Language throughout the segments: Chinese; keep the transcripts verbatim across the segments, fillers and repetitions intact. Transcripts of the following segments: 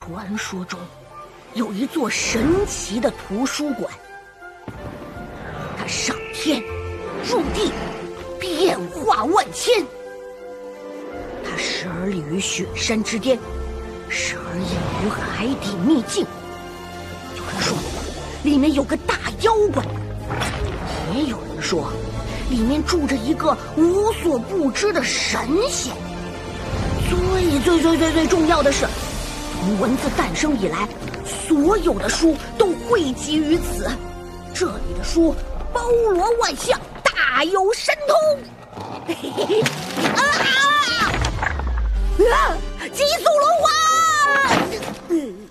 传说中有一座神奇的图书馆，它上天入地，变化万千。它时而立于雪山之巅，时而隐于海底秘境。有人说里面有个大妖怪，也有人说里面住着一个无所不知的神仙。最最最最最重要的是，从文字诞生以来，所有的书都汇集于此。这里的书包罗万象，大有神通。嘿嘿嘿啊啊！极速轮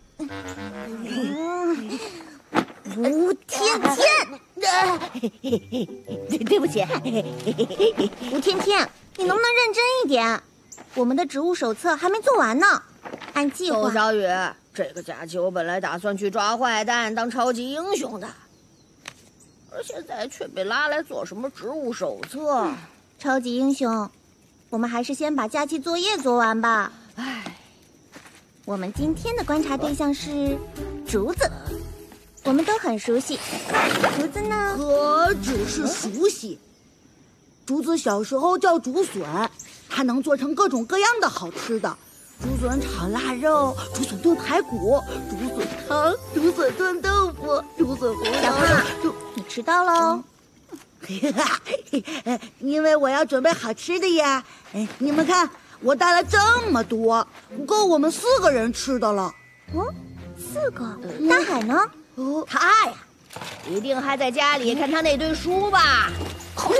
滑！吴天天，对不起， 吴天天，你能不能认真一点？我们的植物手册还没做完呢，按计划。 周小雨，这个假期我本来打算去抓坏蛋当超级英雄的，而现在却被拉来做什么植物手册。 嗯、超级英雄，我们还是先把假期作业做完吧。 唉， 我们今天的观察对象是竹子，我们都很熟悉。竹子呢？ 何止是熟悉，竹子小时候叫竹笋。它能做成各种各样的好吃的，竹笋炒腊肉，竹笋炖排骨，竹笋汤，竹笋炖豆腐，竹笋红小胖，你迟到喽！ 因为我要准备好吃的呀。哎，你们看，我带了这么多，够我们四个人吃的了。 哦，四个？大海呢？ 哦， 他呀，一定还在家里看他那堆书吧。好。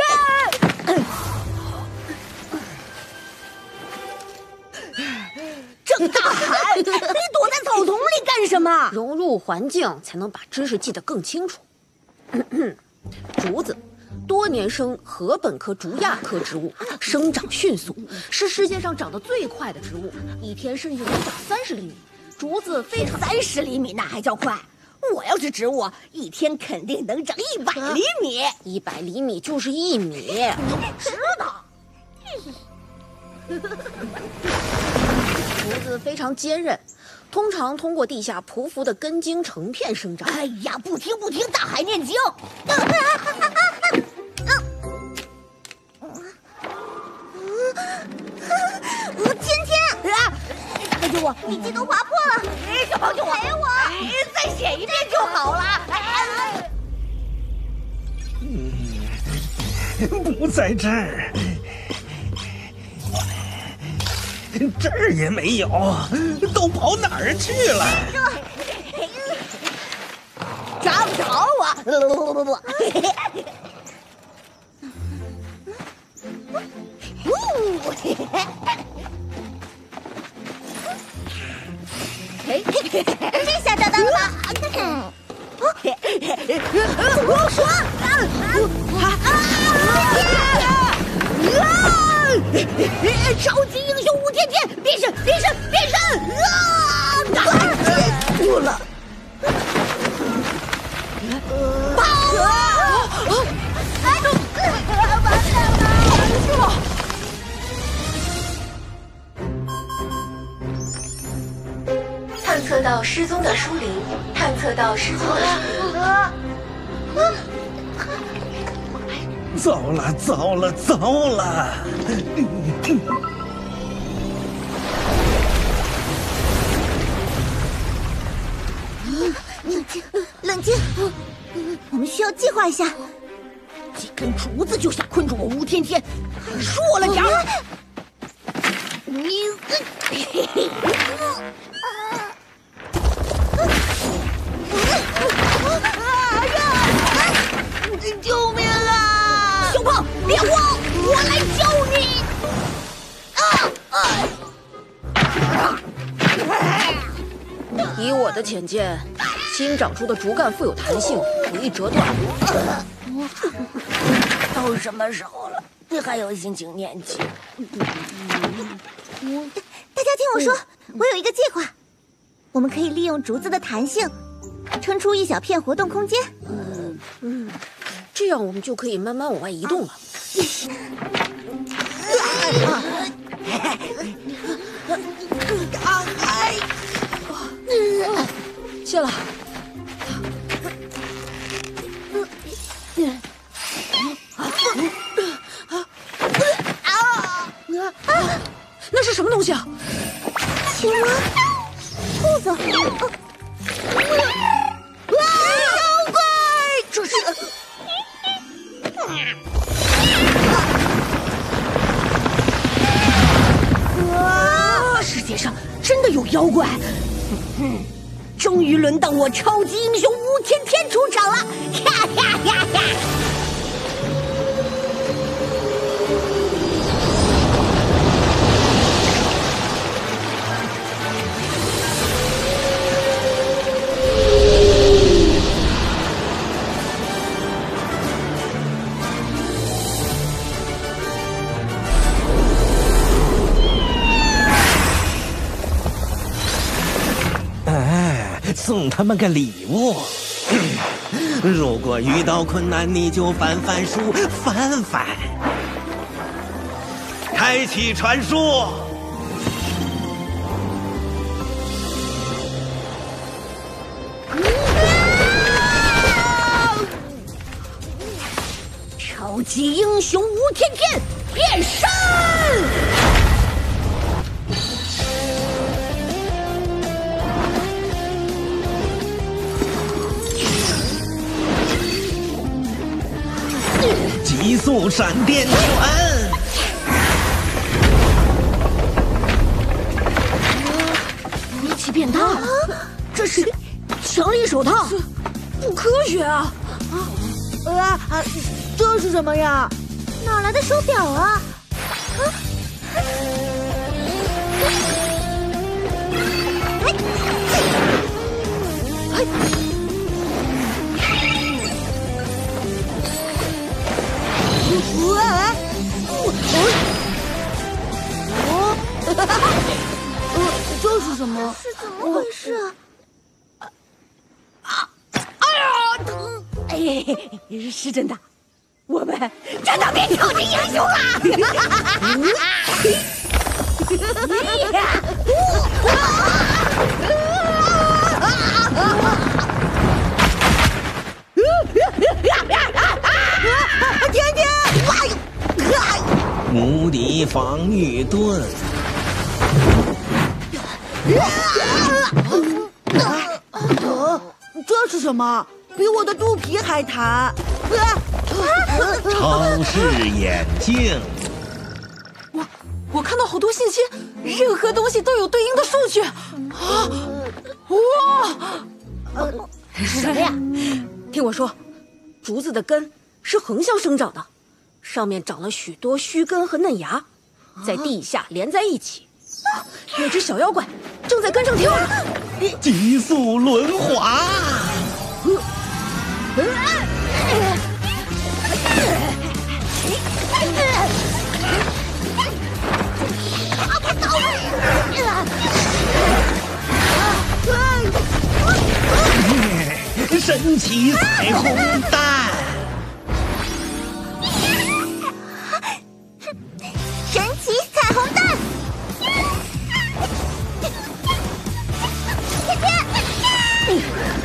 郑大海，你躲在草丛里干什么？ 融入环境才能把知识记得更清楚。竹子，多年生禾本科竹亚科植物，生长迅速，是世界上长得最快的植物，一天甚至能长三十厘米。竹子非常三十厘米那还叫快？我要是植物，一天肯定能长一百厘米。 一百厘米就是一米。 知道。 竹子非常坚韧，通常通过地下匍匐的根茎成片生长。 哎呀，不听不听，大海念经。 吴天天， 啊，大哥救我！ 笔记都划破了， 小胖救我！ 陪我！ 再写一遍就好了。 嗯，不在这儿。这儿也没有，都跑哪儿去了？ 找不着我！不不不不！ 哎，这下找到了吧？ 我说超级英雄吴天天，变身变身变身！啊！住了！跑啊！哎，完蛋了！ 探测到失踪的书林，探测到失踪的书林。 糟了糟了糟了！ 冷静，冷静，我们需要计划一下。 几根竹子就想困住我吴天天，说了点儿。你，嘿嘿。救命啊！小胖，别慌，我来救你！ 啊啊！以我的浅见，新长出的竹干富有弹性，可以折断。 都什么时候了，你还有心情念经？ 大家听我说，我有一个计划，我们可以利用竹子的弹性，撑出一小片活动空间。 嗯嗯。这样我们就可以慢慢往外移动了。 大海， 现了。那是什么东西啊？ 青蛙、兔子， 啊！妖怪！ 这是。啊！世界上真的有妖怪！嗯，终于轮到我超级英雄武天天出场了！哈哈哈哈！ 送他们个礼物。如果遇到困难，你就翻翻书，翻翻。开启传输。 超级英雄吴天天变身！ 极速闪电拳！ 力气变大了，这是强力手套， 不科学啊！ 啊啊！这是什么呀？ 哪来的手表啊？啊！ 哎！ 喂！哦！呃，这是什么？ 是怎么回事啊？ 啊！哎呀，疼！哎，是真的，我们真的变超级英雄了！ 天天， 无敌防御盾。 呃，这是什么？比我的肚皮还弹！ 超视眼镜。 我我看到好多信息，任何东西都有对应的数据。啊！哇！ 是什么呀？ 听我说，竹子的根是横向生长的，上面长了许多须根和嫩芽，在地下连在一起。有只小妖怪正在根上跳呢。 极速轮滑。神奇彩虹弹！ 神奇彩虹弹！天天，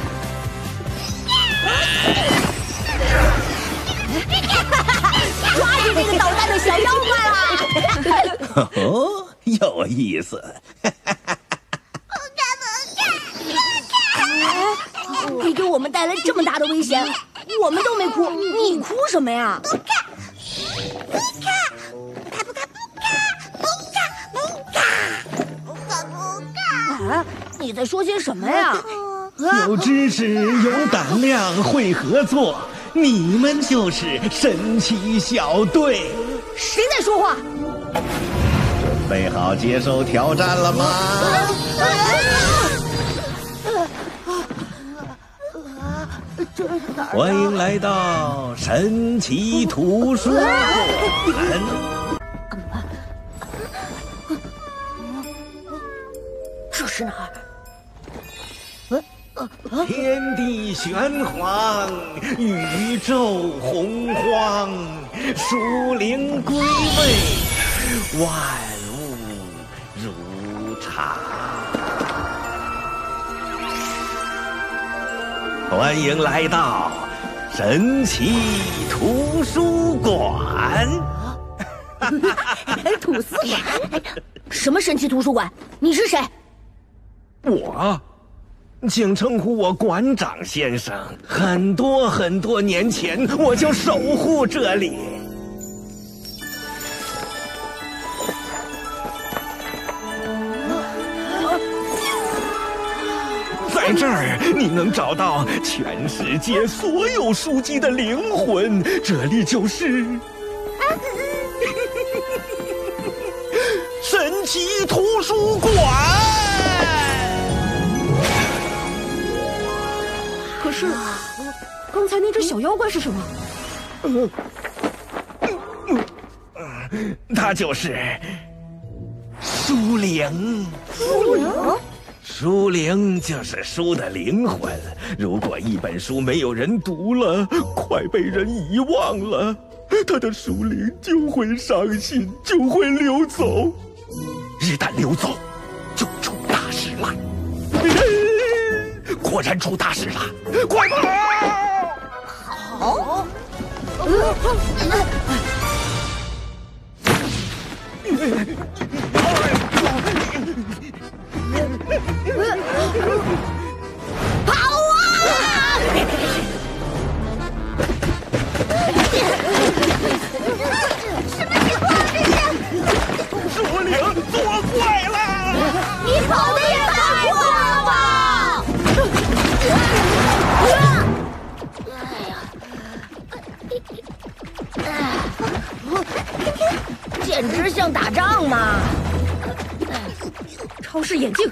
抓住这个捣蛋的小妖怪了！ 哦，有意思。 你给我们带来这么大的危险，我们都没哭，你哭什么呀？ 不看，不看，不看，不看，不看，不看，不看，不看。 啊，你在说些什么呀？ 有知识，有胆量，会合作，你们就是神奇小队。 谁在说话？ 准备好接受挑战了吗？欢迎来到神奇图书馆。 这是哪儿？ 天地玄黄，宇宙洪荒，属灵归位，万物如常。 欢迎来到神奇图书馆。 吐司馆？什么神奇图书馆？你是谁？ 我，请称呼我馆长先生。很多很多年前，我就守护这里。在这儿，你能找到全世界所有书籍的灵魂。这里就是神奇图书馆。 可是，刚才那只小妖怪是什么？ 嗯嗯，它就是书灵。 书灵？ 书灵就是书的灵魂。如果一本书没有人读了，快被人遗忘了，它的书灵就会伤心，就会流走。一旦流走，就出大事了。果然出大事了，快跑！ 好。跑啊！ 什么情况？这是书灵作怪了！ 你跑得也太快了吧！ 简直像打仗嘛！ 超视眼镜。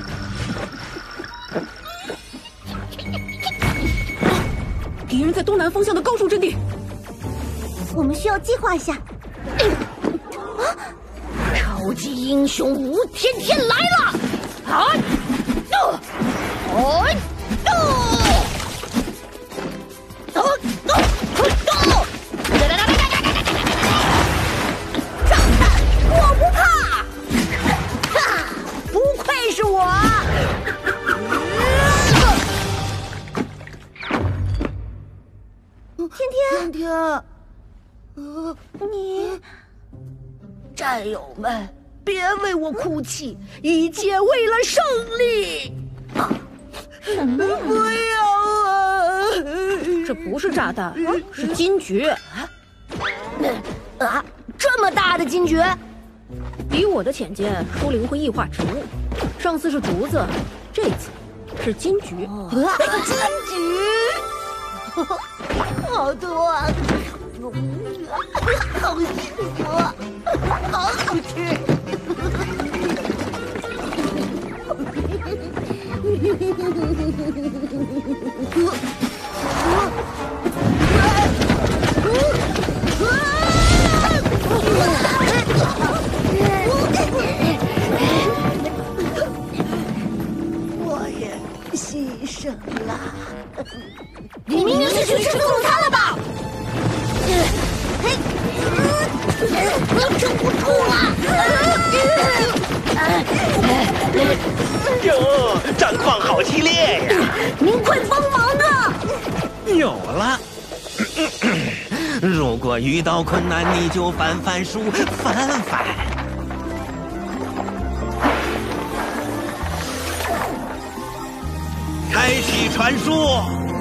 敌人在东南方向的高处阵地， 我们需要计划一下。 超级英雄吴天天来了！啊！哦！哦！哦！哦！哦！炸弹，我不怕！哈！不愧是我！ 天天， 天天， 呃，你战友们，别为我哭泣，一切为了胜利！ 什么呀？ 不要啊！ 这不是炸弹，是金桔。 啊，这么大的金桔！ 比我的浅见，书灵会异化植物。上次是竹子，这次是金桔。 啊， 金桔，好多啊！好幸福，好好吃。我也牺牲了。 你明明是去吃自助餐了吧？撑不住了！ 哟，战况好激烈呀！ 您快帮忙啊！ 有了。如果遇到困难，你就翻翻书，翻翻。开启传输。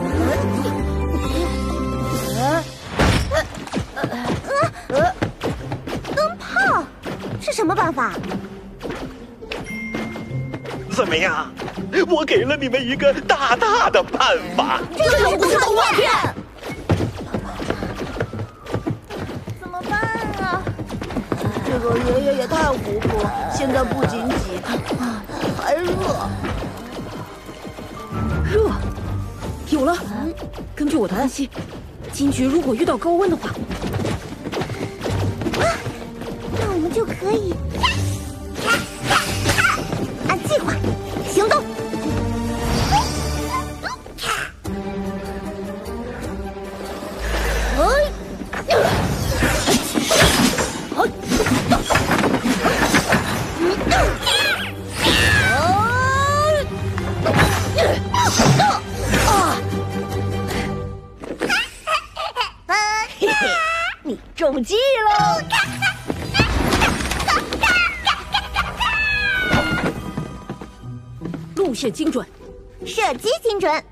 灯泡是什么办法？ 怎么样？我给了你们一个大大的办法。 这又不是动画片。 怎么办啊？ 这个爷爷也太糊涂了，现在不仅挤，还热。 热，有了。根据我的分析，金桔如果遇到高温的话， 那我们就可以按计划行动。 中计喽！ 路线精准， 射击精准。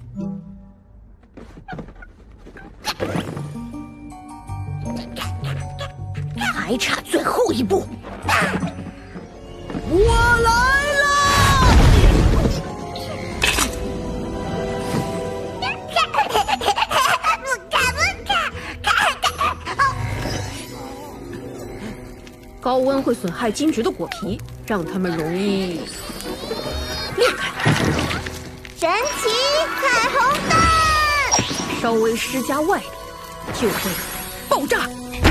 还差最后一步。 我来了！ 高温会损害金桔的果皮，让它们容易裂开。 神奇彩虹弹， 稍微施加外力，就会爆炸。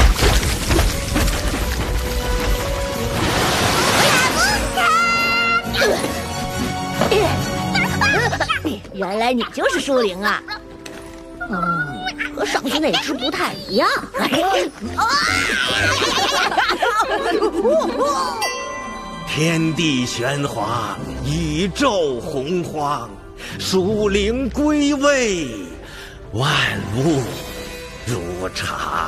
原来你就是书灵啊！嗯，和上次那只不太一样。 天地玄华，宇宙洪荒，属灵归位，万物如常。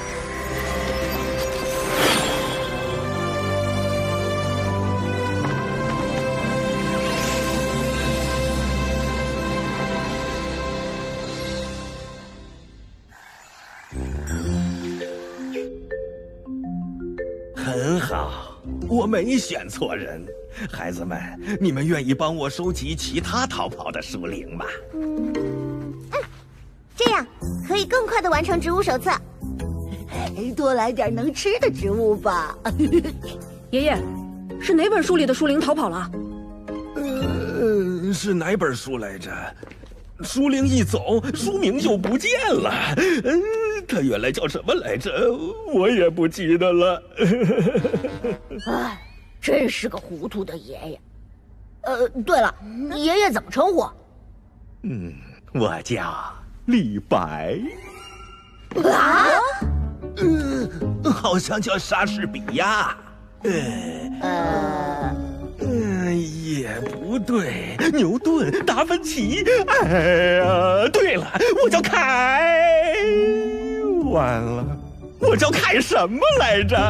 很好，我没选错人。孩子们，你们愿意帮我收集其他逃跑的书灵吗？ 嗯，这样可以更快的完成植物手册。 多来点能吃的植物吧。 爷爷，是哪本书里的书灵逃跑了？ 呃，是哪本书来着？书灵一走，书名就不见了。嗯，它原来叫什么来着？我也不记得了。 哎，真是个糊涂的爷爷。呃，对了，爷爷怎么称呼？ 嗯，我叫李白。 啊？ 嗯，好像叫莎士比亚。呃。 呃。 嗯，也不对，牛顿、达芬奇，哎呀，对了，我叫凯，完了，我叫凯什么来着？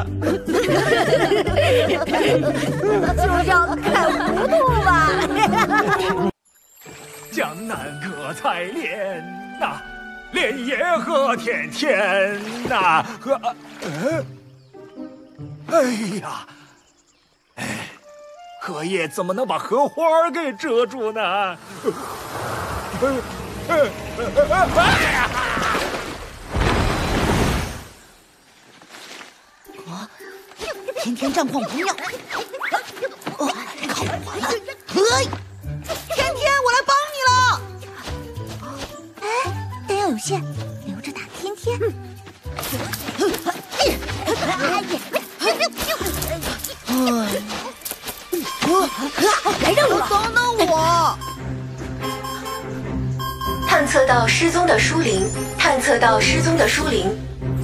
就叫凯糊涂吧。 江南可采莲呐，莲叶何田田呐，和，呃，哎呀，哎。荷叶怎么能把荷花给遮住呢？ 啊！今天战况不妙，哦，靠我了！嘿，天天，我来帮你了。 哎，弹药有限，留着打天天。 哎。来任务了！等等我！ 探测到失踪的书灵，探测到失踪的书灵。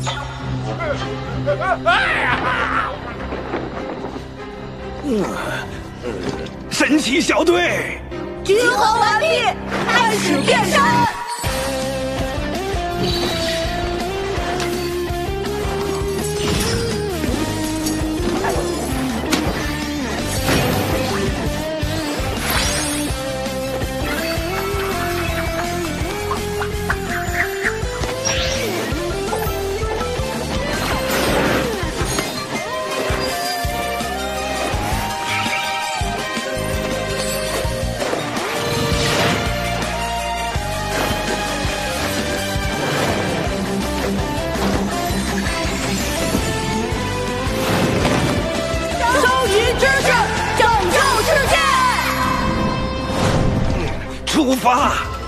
嗯，神奇小队， 集合完毕，开始变身。 出发！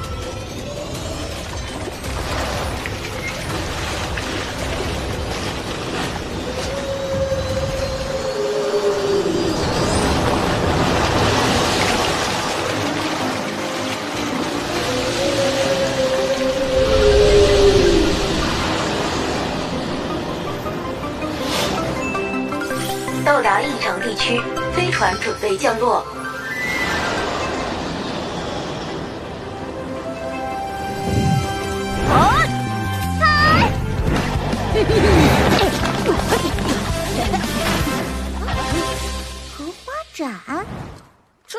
到达异常地区，飞船准备降落。 嘿嘿嘿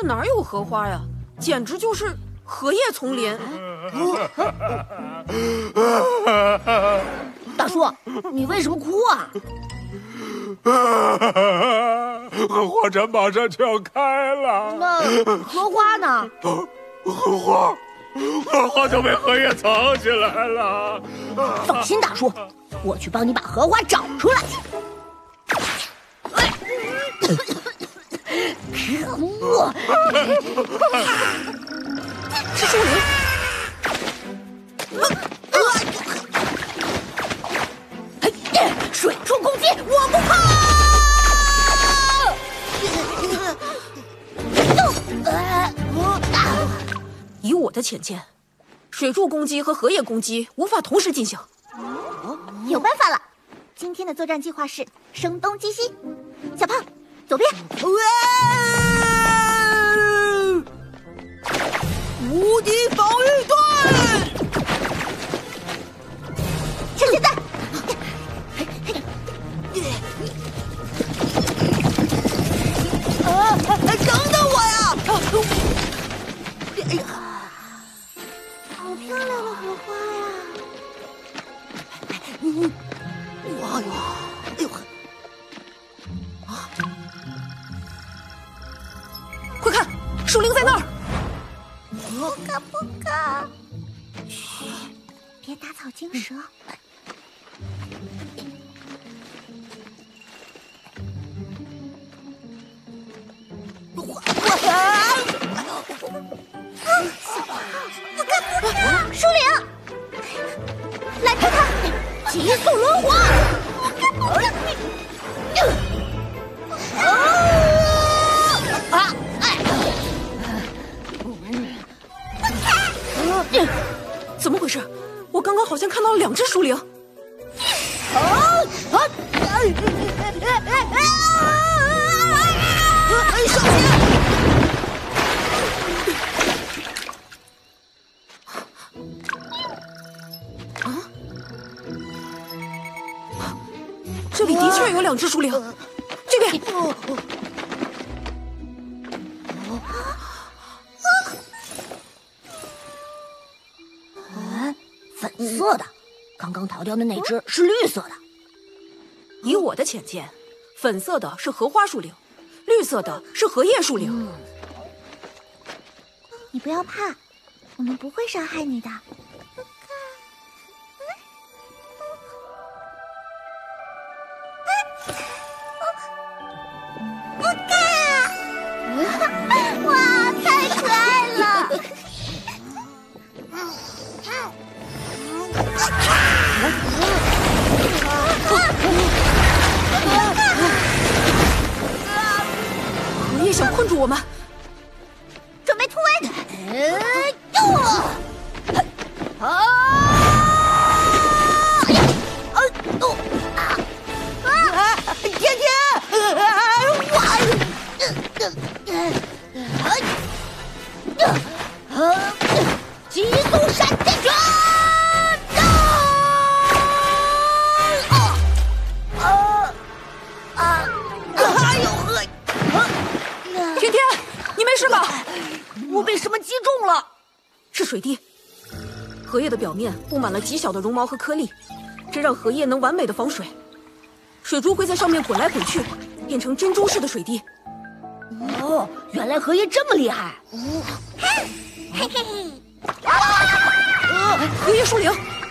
哪有荷花呀？简直就是荷叶丛林。 大叔，你为什么哭啊？ 荷花展马上就要开了。 那荷花呢？ 荷花，荷花就被荷叶藏起来了。 放心，大叔，我去帮你把荷花找出来。可恶！ 是树林。 水柱攻击，我不怕。 以我的浅见，水柱攻击和荷叶攻击无法同时进行。 有办法了！今天的作战计划是声东击西。小胖，左边。 无敌防御队， 趁现在！ 啊！等等我呀！哎呀， 好漂亮的荷花呀！ 嗯，哇哟，哎呦呵！啊！ 快看，树林在那儿！ 不可不可！嘘，别打草惊蛇。 我我不可不可！树林，拦住他！ 急速轮滑！ 不可不可！ 啊！哎！ 怎么回事？我刚刚好像看到了两只树灵。 啊啊！ 小心！ 啊！这里的确有两只树灵，这边。 粉色的，刚刚逃掉的那只是绿色的。 以我的浅见，粉色的是荷花树灵，绿色的是荷叶树灵。嗯、 你不要怕，我们不会伤害你的。不看，哇，太可爱了！ 荷叶想困住我们， 准备突围！ 啊！啊！哦！ 啊！天天！哇！ 急速闪电拳！ 是吧？ 我被什么击中了？ 是水滴。荷叶的表面布满了极小的绒毛和颗粒，这让荷叶能完美的防水。水珠会在上面滚来滚去，变成珍珠似的水滴。 哦，原来荷叶这么厉害！ 嘿嘿嘿！ 荷叶树灵。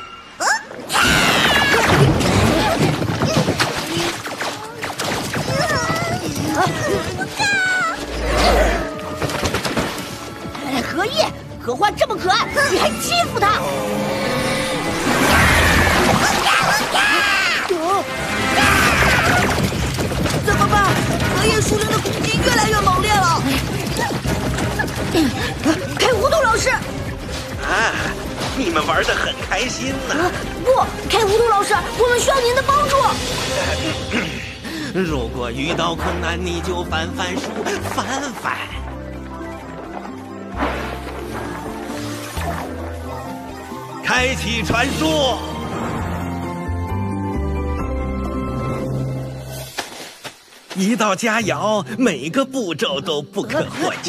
荷叶，荷花这么可爱，你还欺负它？ 怎么办？荷叶树灵的攻击越来越猛烈了。 开糊涂老师！ 啊，你们玩得很开心呢、啊。 不，开糊涂老师，我们需要您的帮助。 如果遇到困难，你就翻翻书，翻翻。开启传说。 一道佳肴，每个步骤都不可或缺。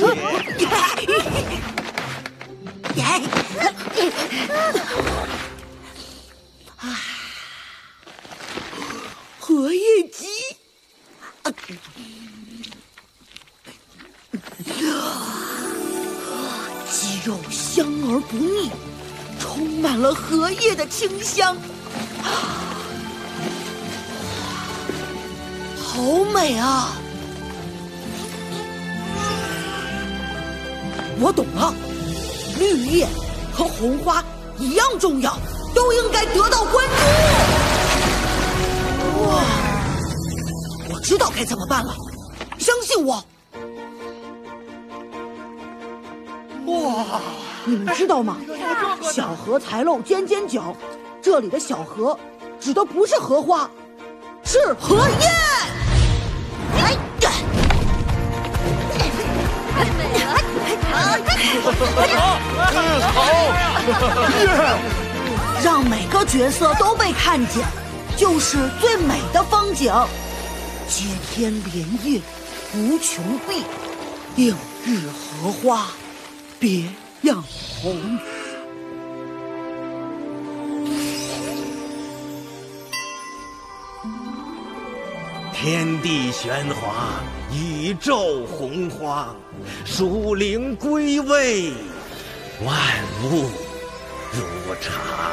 荷叶鸡，鸡肉香而不腻，充满了荷叶的清香，好美啊！我懂了，绿叶和红花一样重要，都应该得到关注。哇，我知道该怎么办了，相信我。哇，你们知道吗？小荷才露尖尖角，这里的小荷指的不是荷花，是荷叶。哎呀！让每个角色都被看见，就是最美的风景。接天莲叶，无穷碧，映日荷花，别样红。 天地玄华，宇宙洪荒，属灵归位，万物如常。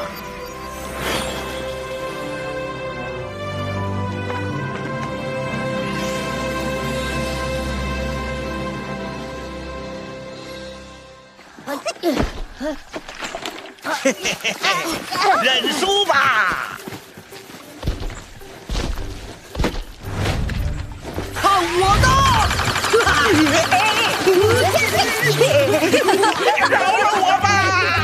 嘿嘿嘿嘿，认输吧！ 看我的！ 饶了我吧！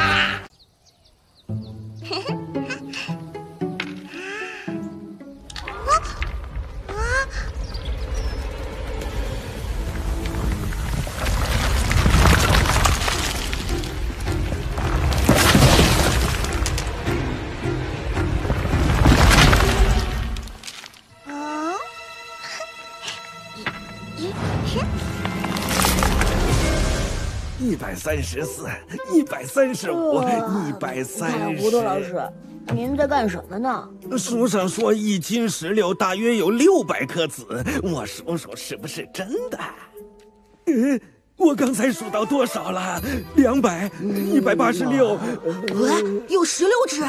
一百三十四，一百三十五，一百三十。 糊涂老师，您在干什么呢？ 书上说一斤石榴大约有六百颗籽，我数数是不是真的？呃，我刚才数到多少了？两百，一百八十六。 有石榴籽。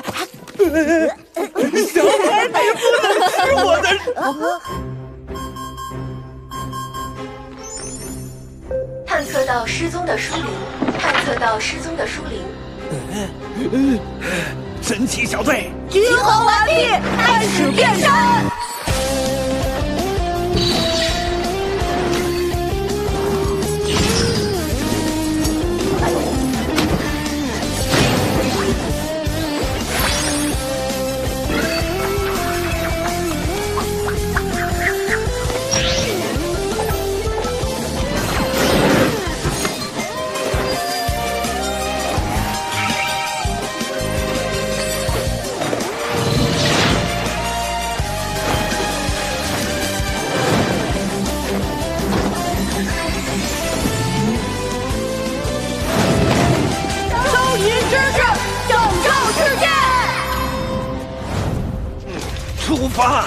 小孩，你不能吃我的。 探测到失踪的疏灵，探测到失踪的疏灵。 神奇小队集合完毕，开始变身。 出发！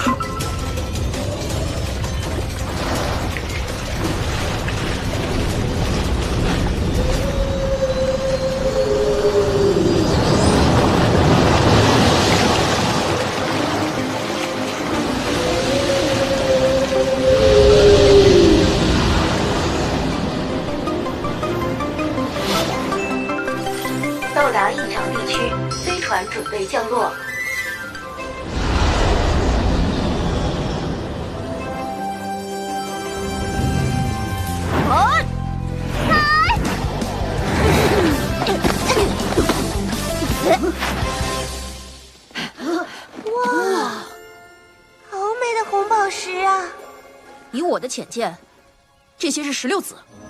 到达异常地区，飞船准备降落。 哇，好美的红宝石啊！ 以我的浅见，这些是石榴籽。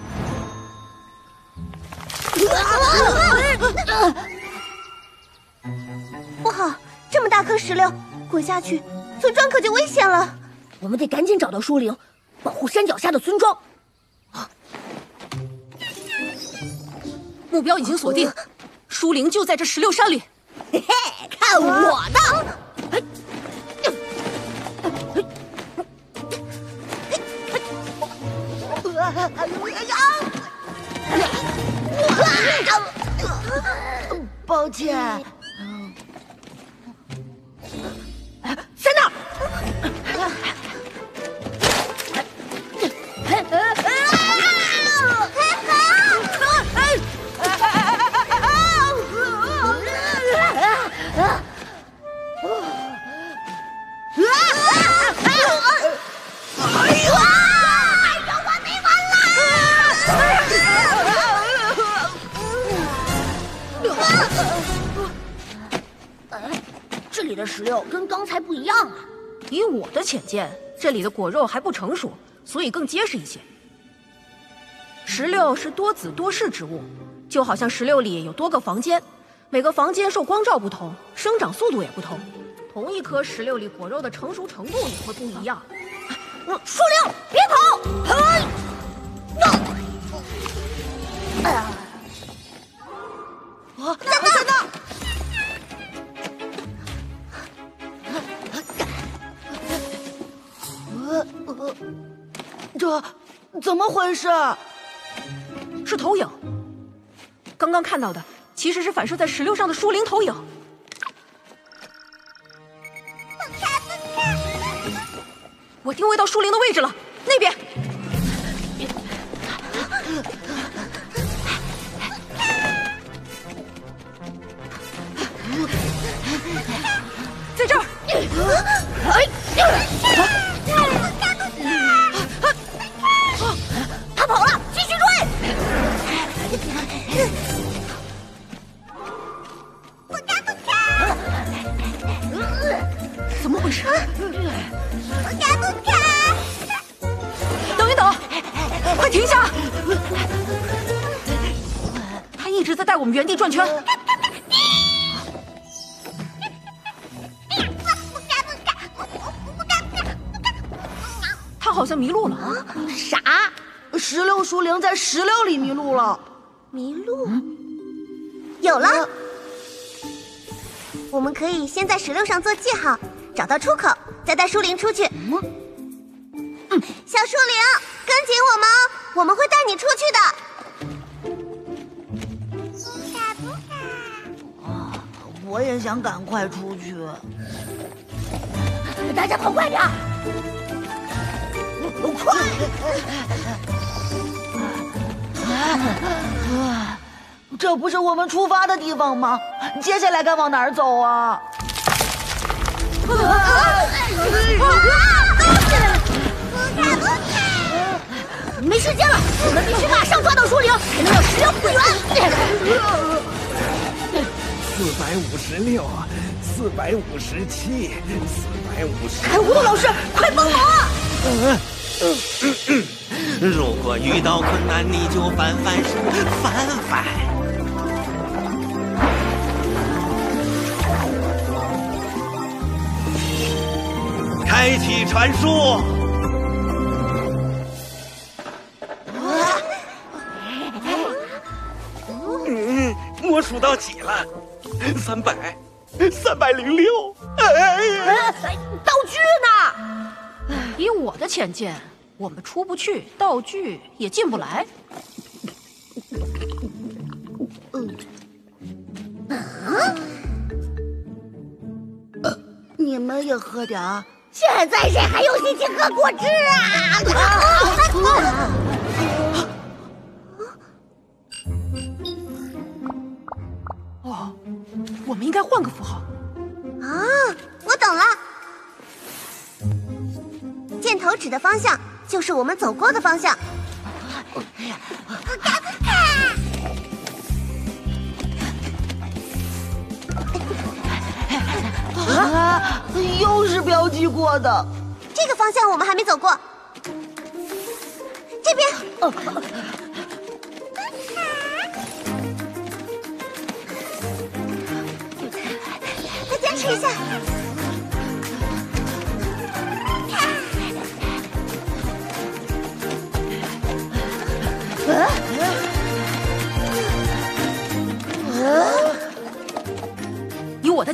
不好，这么大颗石榴，滚下去，村庄可就危险了。 我们得赶紧找到疏灵， 保护山脚下的村庄。 目标已经锁定，书灵就在这石榴山里。 嘿嘿，看我的！ 抱歉， 在那儿！这里的石榴跟刚才不一样啊！ 以我的浅见，这里的果肉还不成熟，所以更结实一些。石榴是多子多室植物，就好像石榴里有多个房间，每个房间受光照不同，生长速度也不同。同一颗石榴里果肉的成熟程度也会不一样。 树灵，别跑！嘿，哎呀， 啊，在那，在那！呃呃，这怎么回事？ 是投影。刚刚看到的其实是反射在石榴上的书灵投影。我定位到书灵的位置了，那边。在这儿。 他跑了，继续追！ 怎么回事？等一等，快停下！他一直在带我们原地转圈。他好像迷路了。 傻！ 石榴书灵在石榴里迷路了。 迷路？有了！我们可以先在石榴上做记号，找到出口，再带书灵出去。嗯，小树灵，跟紧我们哦，我们会带你出去的。 啊，我也想赶快出去。 大家跑快点！快！ 这不是我们出发的地方吗？接下来该往哪儿走啊？ 没时间了，我们必须马上抓到树灵，才能让石榴复原。 四百五十六，四百五十七，四百五十。 开糊涂老师，快帮忙啊！ 嗯嗯嗯，如果遇到困难，你就翻翻书，翻翻。开启传输。嗯，我数到几了？三百，三百零六。哎， 道具呢？ 以我的浅见，我们出不去，道具也进不来。 你们也喝点儿。 现在谁还有心情喝果汁啊？ 哦，我们应该换个符号。 啊，我懂了。箭头指的方向就是我们走过的方向。 啊，又是标记过的。 这个方向我们还没走过。这边。哦。再坚持一下。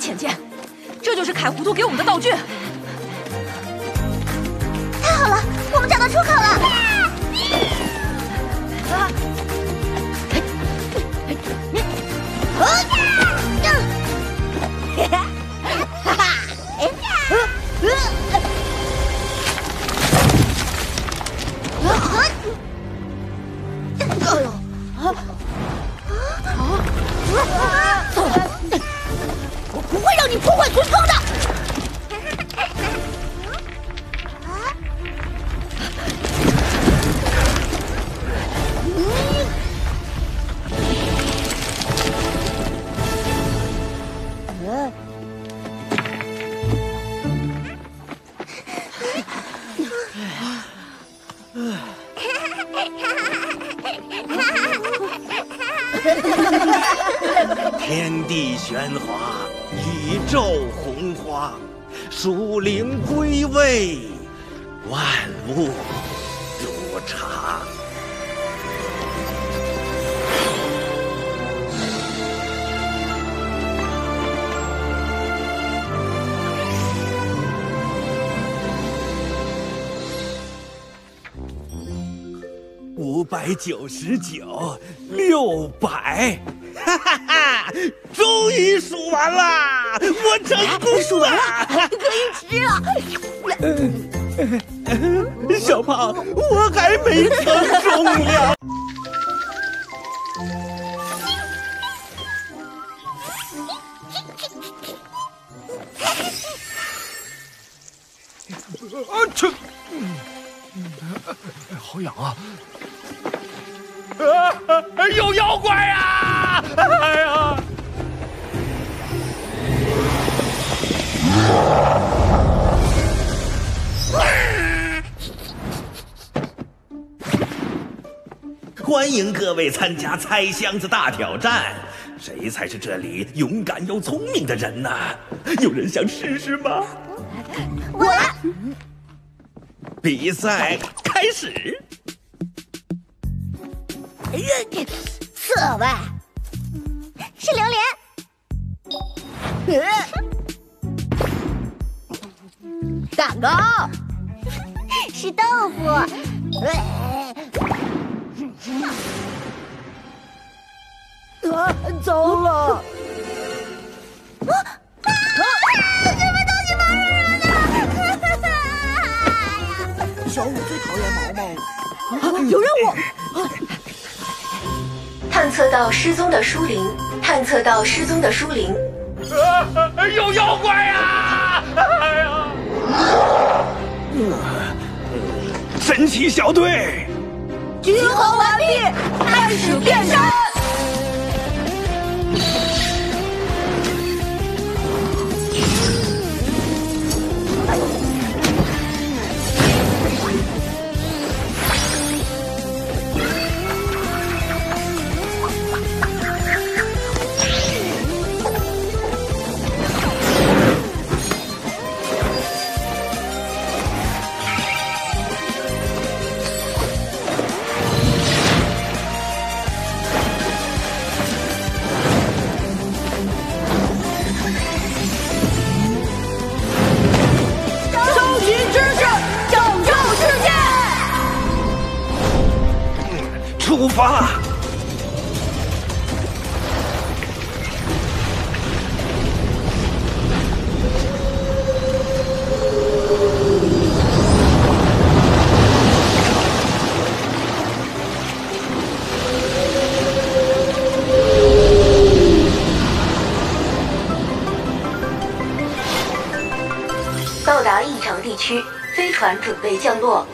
浅见，这就是凯糊涂给我们的道具。 太好了，我们找到出口了！啊！哈哈！哎呀！ 我不会让你破坏村庄的。 天地玄华，宇宙洪荒，属灵归位，万物如常。五百九十九，六百。哈哈哈！终于数完了，我成功数完了， 可以吃了。小胖，我还没称重量。 啊去！好痒啊！啊！有妖怪呀！哎呀！ 欢迎各位参加猜箱子大挑战，谁才是这里勇敢又聪明的人呢？有人想试试吗？ 我来。 比赛开始。 刺猬是榴莲， 蛋糕是豆腐， 啊，糟了！ 啊啊！什么东西毛茸茸的？ 小五最讨厌毛毛了。 啊，有任务！ 探测到失踪的书灵，探测到失踪的书灵。 啊！有妖怪呀！哎呀！ 神奇小队， 集合完毕，开始变身。 出发！ 到达异常地区，飞船准备降落。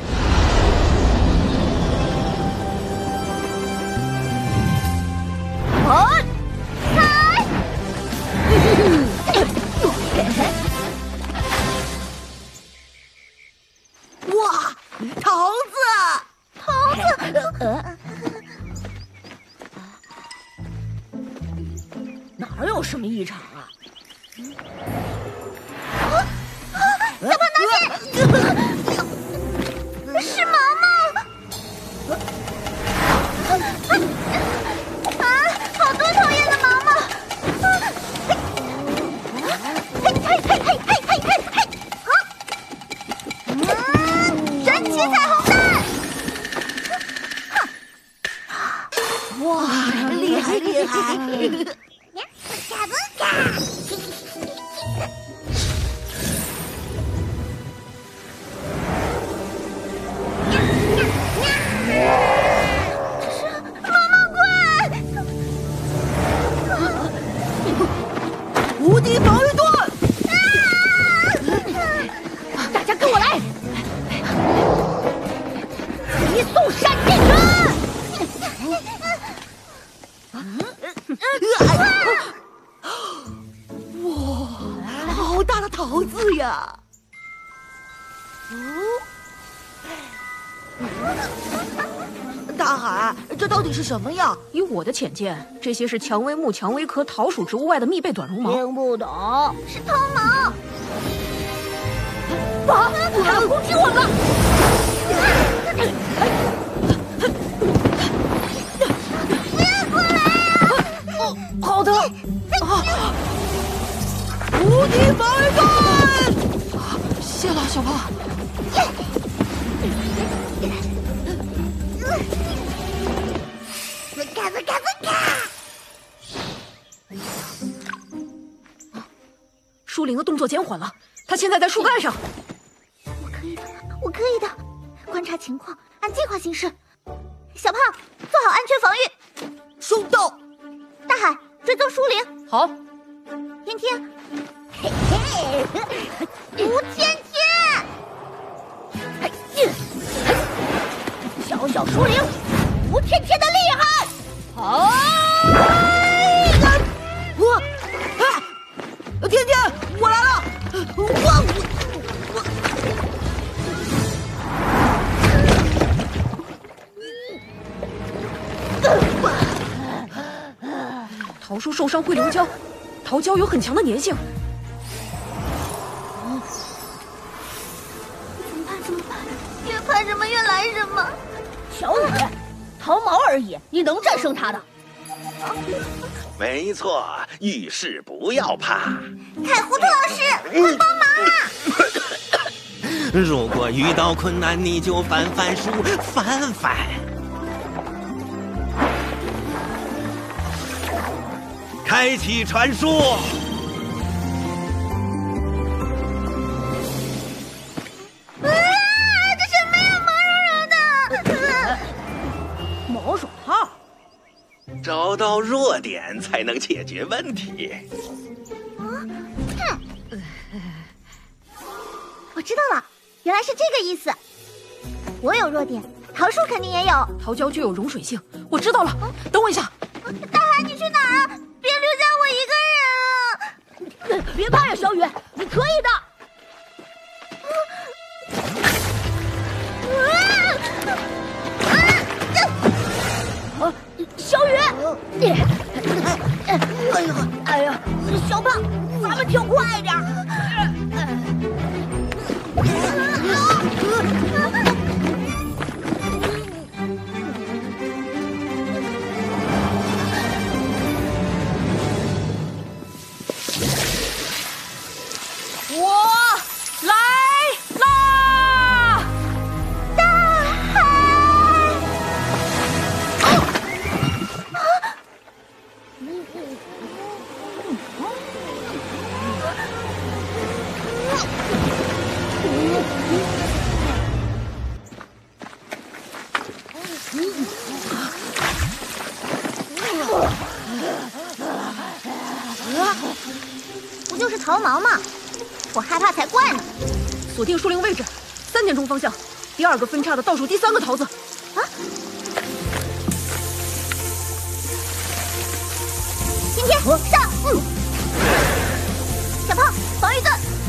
哇，桃子， 桃子， 呃，哪儿有什么异常啊？ 小胖大仙，是毛毛。啊，好多讨厌的毛毛。 厉害！ 嘎不嘎！这是毛毛怪！ 无敌防御盾！ 大家跟我来！移速闪电拳！ 哇，好大的桃子呀！大海，这到底是什么呀？ 以我的浅见，这些是蔷薇木、蔷薇科桃属植物外的密被短绒毛。 听不懂， 是偷毛！ 啊！他要攻击我们！ 不要过来啊！ 哦，好的。啊！ 无敌防御盾！ 谢了，小胖。 嘎子嘎子嘎！ 舒灵的动作减缓了，他现在在树干上。 我可以的，我可以的。观察情况，按计划行事。小胖，做好安全防御。 收到。 大海，追踪舒灵。 好。 天天，嘿嘿，吴天天， 小小舒灵，吴天天的厉害！好！ 我，哎，天天，我来了！我我我。桃树受伤会流胶，桃胶有很强的粘性。 怎么办？怎么办？越怕什么越来什么。 小雨，桃毛而已，你能战胜他的？ 没错，遇事不要怕。 凯糊涂老师，快帮忙啊！ 如果遇到困难，你就翻翻书，翻翻。开启传说。 啊！这什么呀，毛茸茸的！ 毛手套。 找到弱点才能解决问题。 啊！我知道了，原来是这个意思。我有弱点，桃树肯定也有。 桃胶具有溶水性，我知道了。等我一下。 大海，你去哪儿啊？别留下我一个人啊！ 别怕呀，小雨，你可以的。啊！小雨，你，哎呀，哎呀，小胖，咱们跳快点。我来啦！ 大海！不就是桃毛吗？我害怕才怪呢！ 锁定树林位置，三点钟方向，第二个分叉的倒数第三个桃子。 啊！天天上，嗯，小胖防御盾，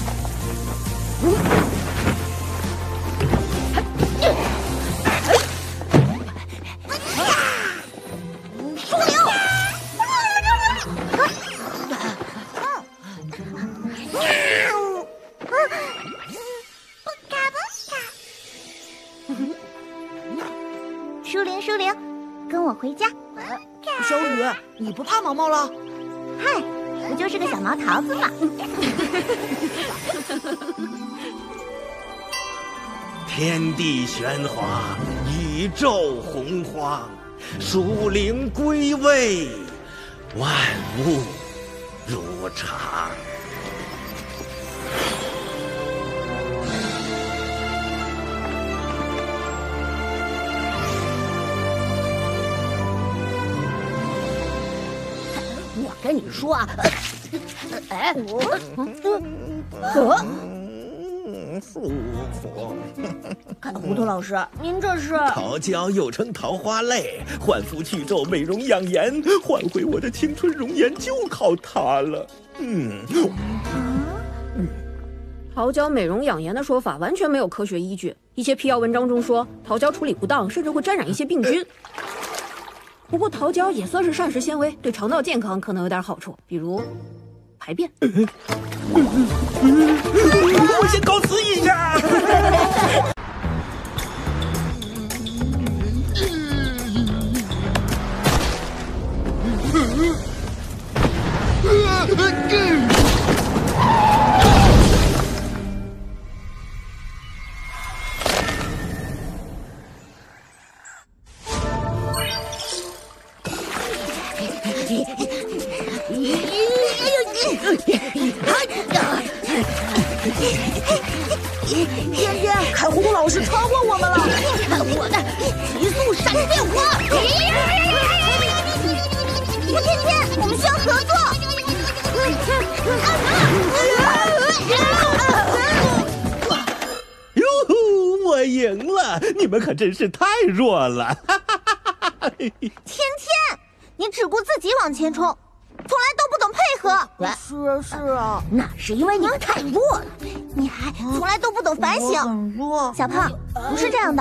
嗯。树灵，舒灵，舒灵，跟我回家。 小雨，你不怕毛毛了？ 嗨，不就是个小毛桃子嘛。 天地玄华，宇宙洪荒，树灵归位， 万物如常。 我跟你说啊，哎，我，呃， 舒服。 看糊涂老师，您这是？ 桃胶又称桃花泪，焕肤去皱，美容养颜，换回我的青春容颜就靠它了。嗯。 桃胶美容养颜的说法完全没有科学依据，一些辟谣文章中说桃胶处理不当，甚至会沾染一些病菌。不过桃胶也算是膳食纤维，对肠道健康可能有点好处，比如排便。 我先告辞一下。 天天，看糊涂老师超过我们了，看我的极速闪电花！ 天天，我们需要合作。 哟呼，我赢了！你们可真是太弱了。 天天，你只顾自己往前冲，从来都不懂配合。 是啊是啊， 那是因为你太弱了， 你还从来都不懂反省。 很弱。 小胖，不是这样的。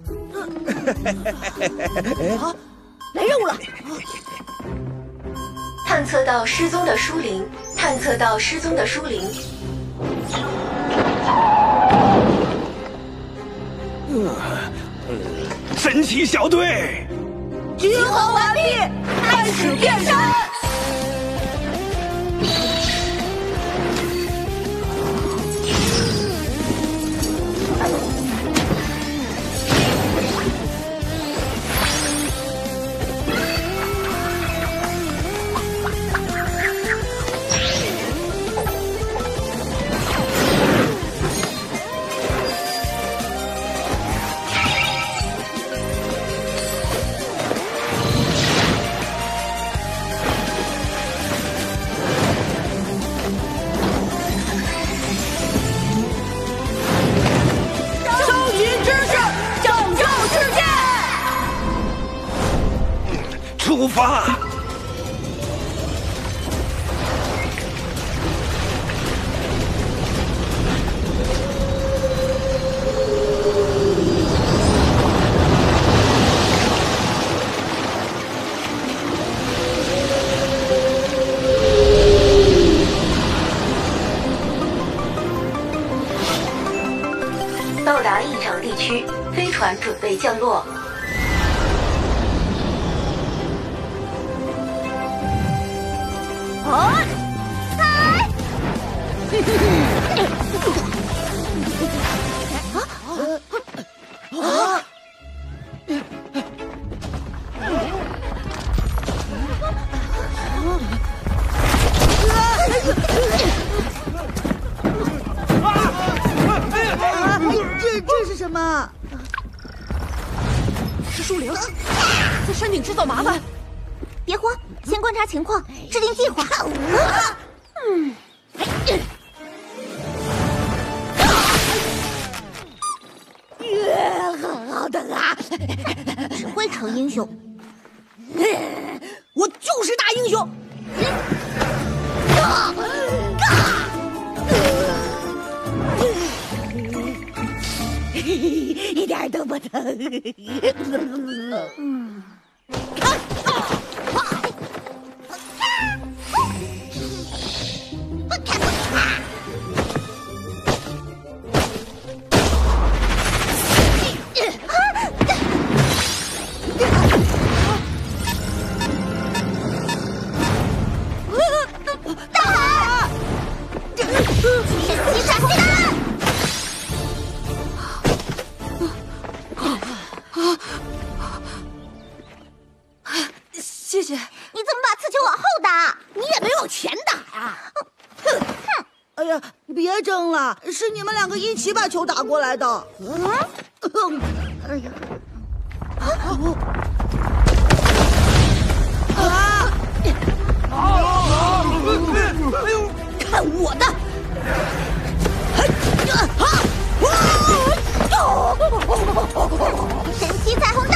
啊，来任务了！ 探测到失踪的书灵，探测到失踪的书灵。 神奇小队， 集合完毕，开始变身。 出发！ 到达异常地区，飞船准备降落。 哦，来！啊啊！ 这这是什么？ 是树灵，在山顶制造麻烦。 别慌，先观察情况，制定计划。嗯， 好的啊！ 只会成英雄， 我就是大英雄。一点都不疼。嗯。 大海！神奇闪电！ 没有钱打呀！哼！ 哎呀，别争了，是你们两个一起把球打过来的。嗯，哎呀，啊！啊！ 哎呦，看我的！ 神奇彩虹弹！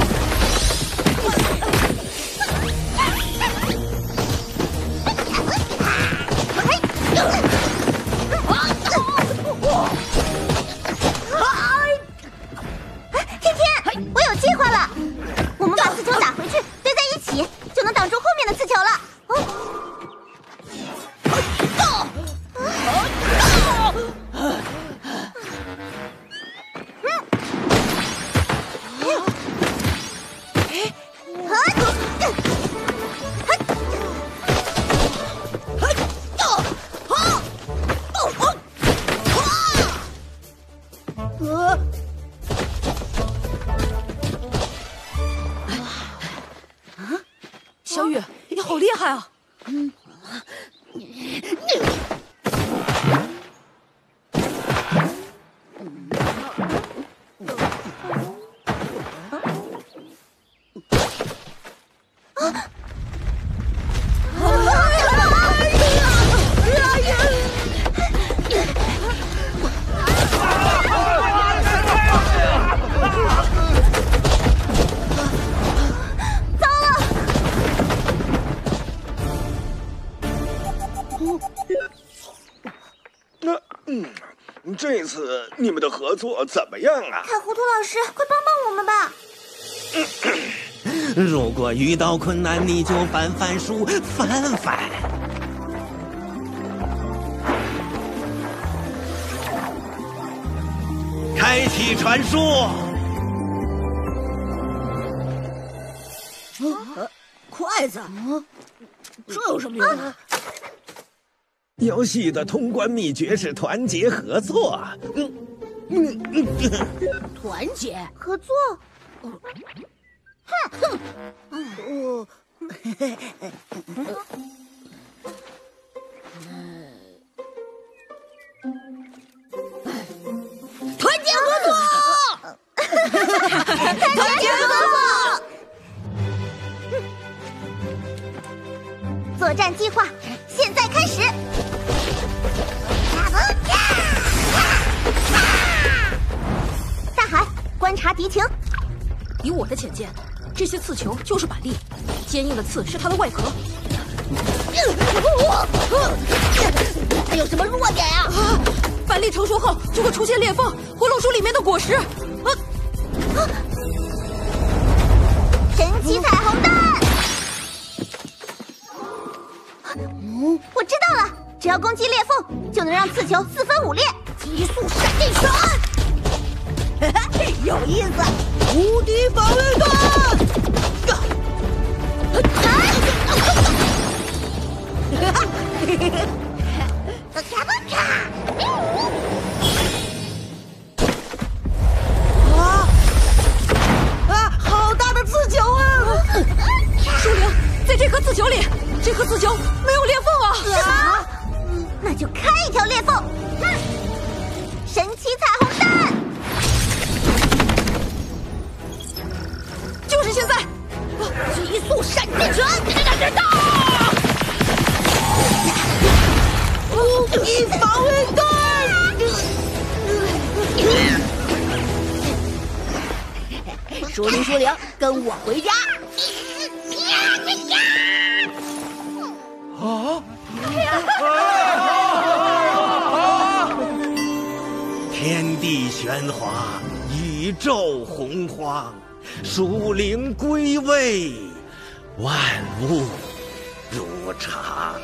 天天，我有计划了，我们把刺球打回去，堆在一起，就能挡住后面的刺球了。哦。 小雨，你好厉害啊！嗯。 那嗯，这次你们的合作怎么样啊？ 卡糊涂老师，快帮帮我们吧！ 如果遇到困难，你就翻翻书，翻翻。开启传输。 呃，筷子，这有什么用啊？ 游戏的通关秘诀是团结合作。嗯嗯嗯， 团结合作。哼哼， 哦， 团结合作， 团结合作。作战计划现在开始。大海，观察敌情。 以我的浅见，这些刺球就是板栗，坚硬的刺是它的外壳。 它有什么弱点呀？ 啊！板栗成熟后就会出现裂缝，会露出里面的果实。啊！啊！ 神奇彩虹弹！嗯，我知道了，只要攻击裂缝，就能让刺球四分五裂。 极速闪电拳，有意思！ 无敌防卫弹！啊啊！好大的刺球啊！ 树灵，在这颗刺球里，这颗刺球没有裂缝啊！ 什么？那就开一条裂缝。哼！神奇彩虹弹！ 就是现在！ 极速闪电拳！ 无敌防卫弹！ 树灵，树灵，跟我回家！ 啊！ 天地玄华，宇宙洪荒，属灵归位，万物如常。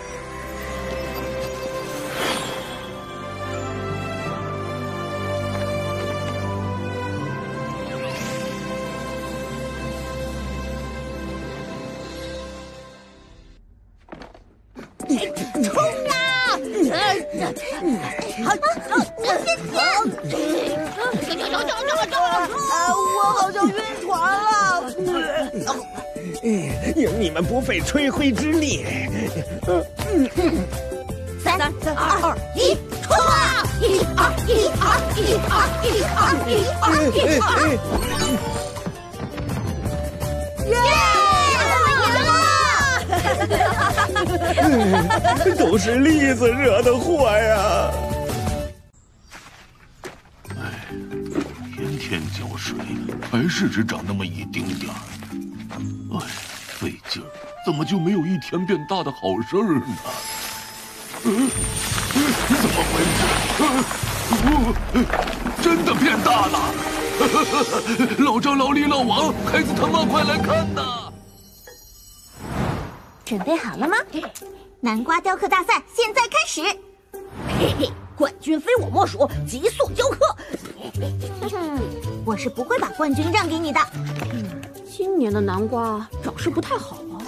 冲啊！好， 我好像晕船了。 迎你们不费吹灰之力。 三三二一，冲啊！一二一二一二一二一二一二！ 耶！都是栗子惹的祸呀！ 哎，天天浇水，还是只长那么一丁点儿。哎，费劲儿，怎么就没有一天变大的好事儿呢？嗯，怎么回事？呃，真的变大了！老张、老李、老王，孩子他妈快来看呐！ 准备好了吗？南瓜雕刻大赛现在开始！ 嘿嘿，冠军非我莫属，急速雕刻！ 我是不会把冠军让给你的。 今年的南瓜长势不太好啊。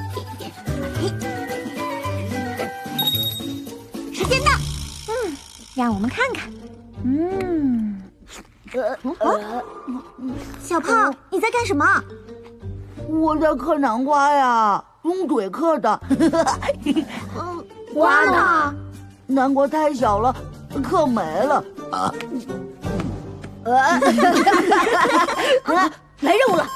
时间到，嗯，让我们看看。嗯，呃呃，小胖，你在干什么？ 我在刻南瓜呀，用嘴刻的。 嗯，瓜呢？ 南瓜太小了，刻没了。啊， 呃，来任务了。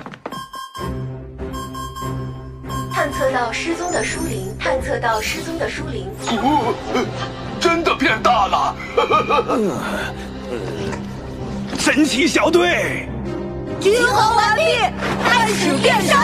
探测到失踪的书灵，探测到失踪的书灵。 哦，真的变大了！ 神奇小队， 集合完毕，开始变身。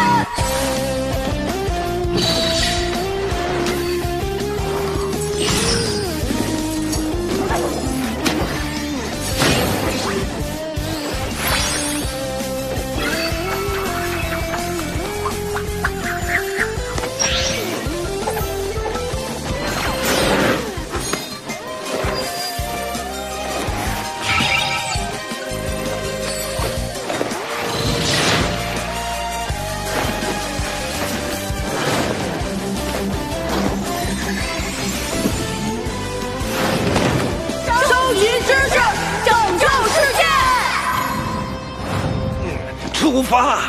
出发！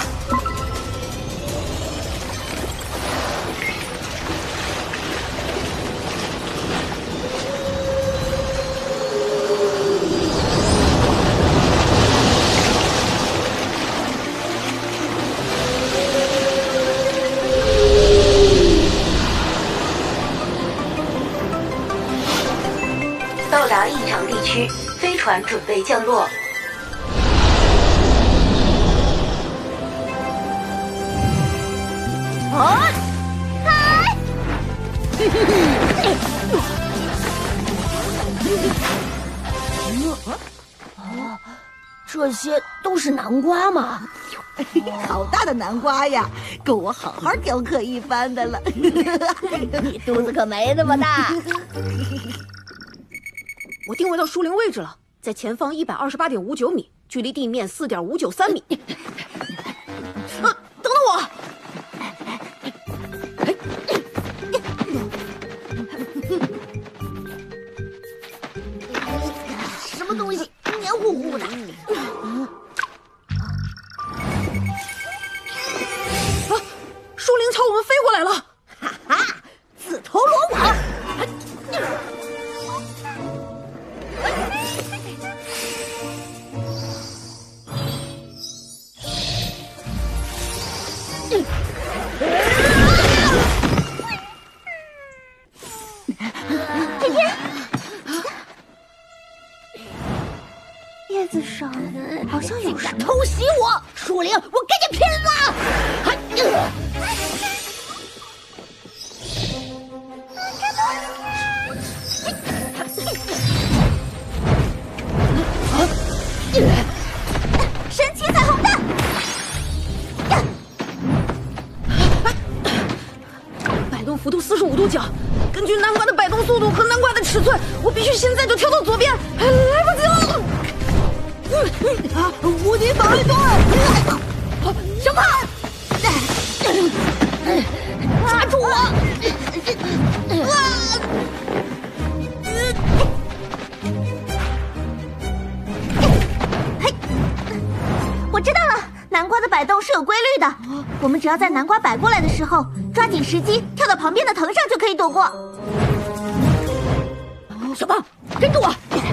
到达异常地区，飞船准备降落。 啊！ 嗨！ 啊！这些都是南瓜吗？ 好大的南瓜呀，够我好好雕刻一番的了。 你肚子可没那么大。 我定位到树林位置了，在前方一百二十八点五九米，距离地面四点五九三米。啊，等等我！ 什么东西黏糊糊的？ 啊！树林朝我们飞过来了！ 哈哈，自投罗网！ 这边，叶子上好像有什么。 偷袭我！树灵，我跟你拼了！ 神奇彩虹弹！ 摆动幅度四十五度角，根据南瓜的摆动速度和南瓜的尺寸，我必须现在就跳到左边，来不及了！ 啊！无敌防御盾！ 什么？抓住我！ 我知道了，南瓜的摆动是有规律的。 我们只要在南瓜摆过来的时候，抓紧时机跳到旁边的藤上就可以躲过。 小胖，跟着我，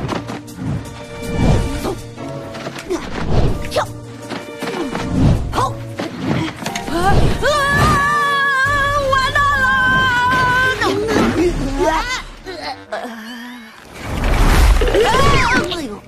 走，跳，跑！啊啊！完蛋了！啊！哎呦！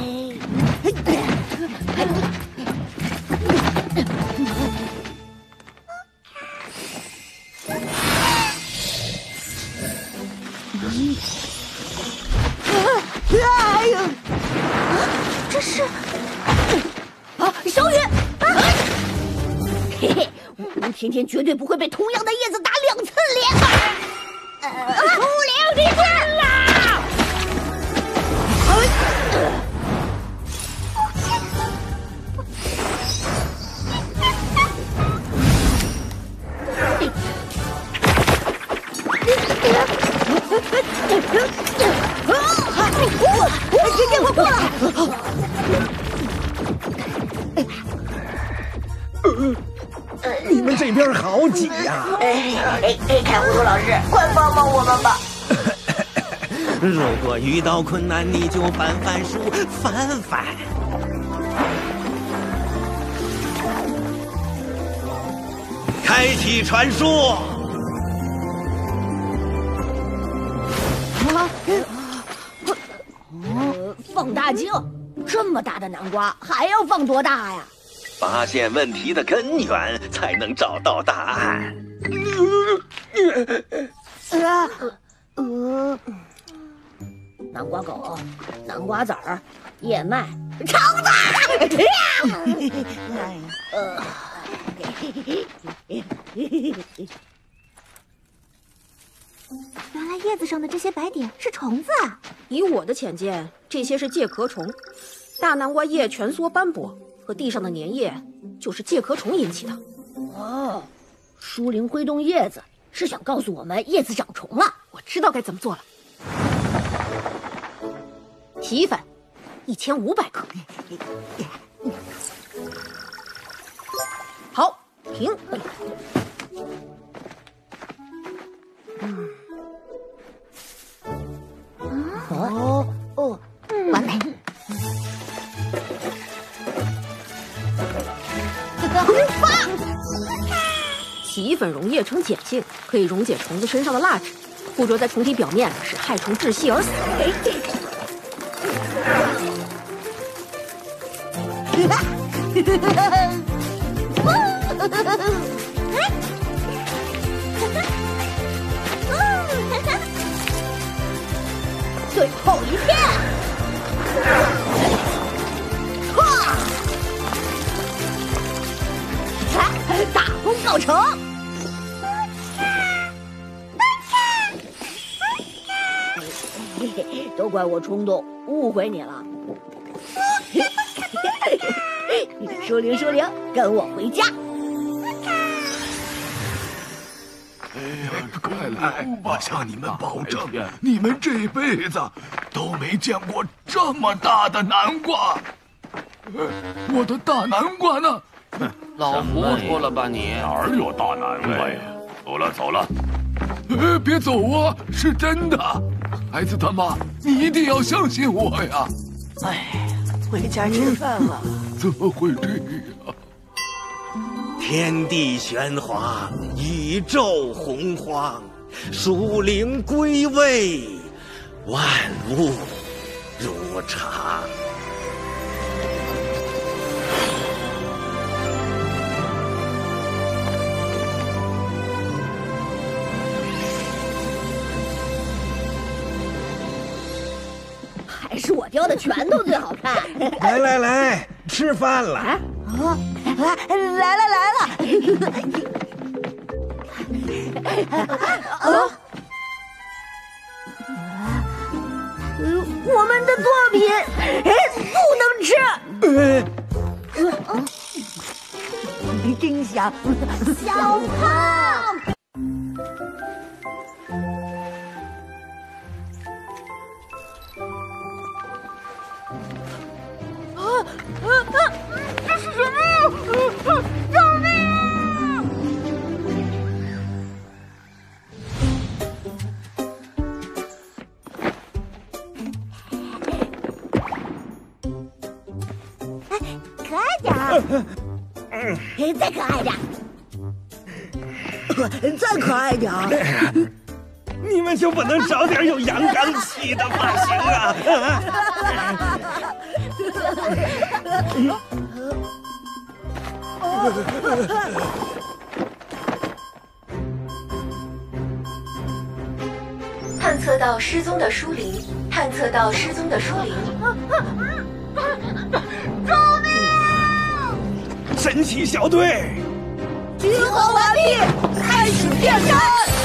哎呦！ 这是啊，小雨！啊、嘿嘿，吴甜甜绝对不会被同样的叶子打两次脸。呃，出灵你笨啦！时间快过了。 你们这边好挤呀！ 哎哎哎！看葫芦老师，快帮帮我们吧！ 如果遇到困难，你就翻翻书，翻翻。开启传输。 啊！呃，放大镜，这么大的南瓜还要放多大呀？ 发现问题的根源，才能找到答案。 呃呃，南瓜梗、南瓜籽儿、燕麦、橙子。呃， 原来叶子上的这些白点是虫子啊！ 以我的浅见，这些是介壳虫。大南瓜叶蜷缩斑驳，和地上的粘液就是介壳虫引起的。 哦，疏灵挥动叶子是想告诉我们叶子长虫了。 我知道该怎么做了。洗衣粉，一千五百克。好，停。 嗯。哦哦，完美。 洗衣粉溶液呈碱性，可以溶解虫子身上的蜡质，附着在虫体表面，使害虫窒息而死。 最后一片，哈！大功告成。都怪我冲动，误会你了。疏灵疏灵，跟我回家。 哎呀，看来我向你们保证，你们这辈子都没见过这么大的南瓜。我的大南瓜呢？ 老糊涂了吧你？ 哪儿有大南瓜呀？走了走了。呃，别走啊，是真的。孩子他妈，你一定要相信我呀！ 哎，回家吃饭了。 怎么会这样？ 天地玄华，宇宙洪荒，属灵归位，万物如常。 还是我雕的拳头最好看。 来来来，吃饭了。啊， 啊来了来了。啊！呃，我们的作品，哎，不能吃。呃，真香。 小胖。 啊啊啊！这是什么呀？救命啊！ 再可爱点， 再可爱点儿。 你们就不能找点有阳刚气的发型啊？ 探测到失踪的疏灵，探测到失踪的疏灵。 救命！ 神奇小队， 集合完毕，开始变身。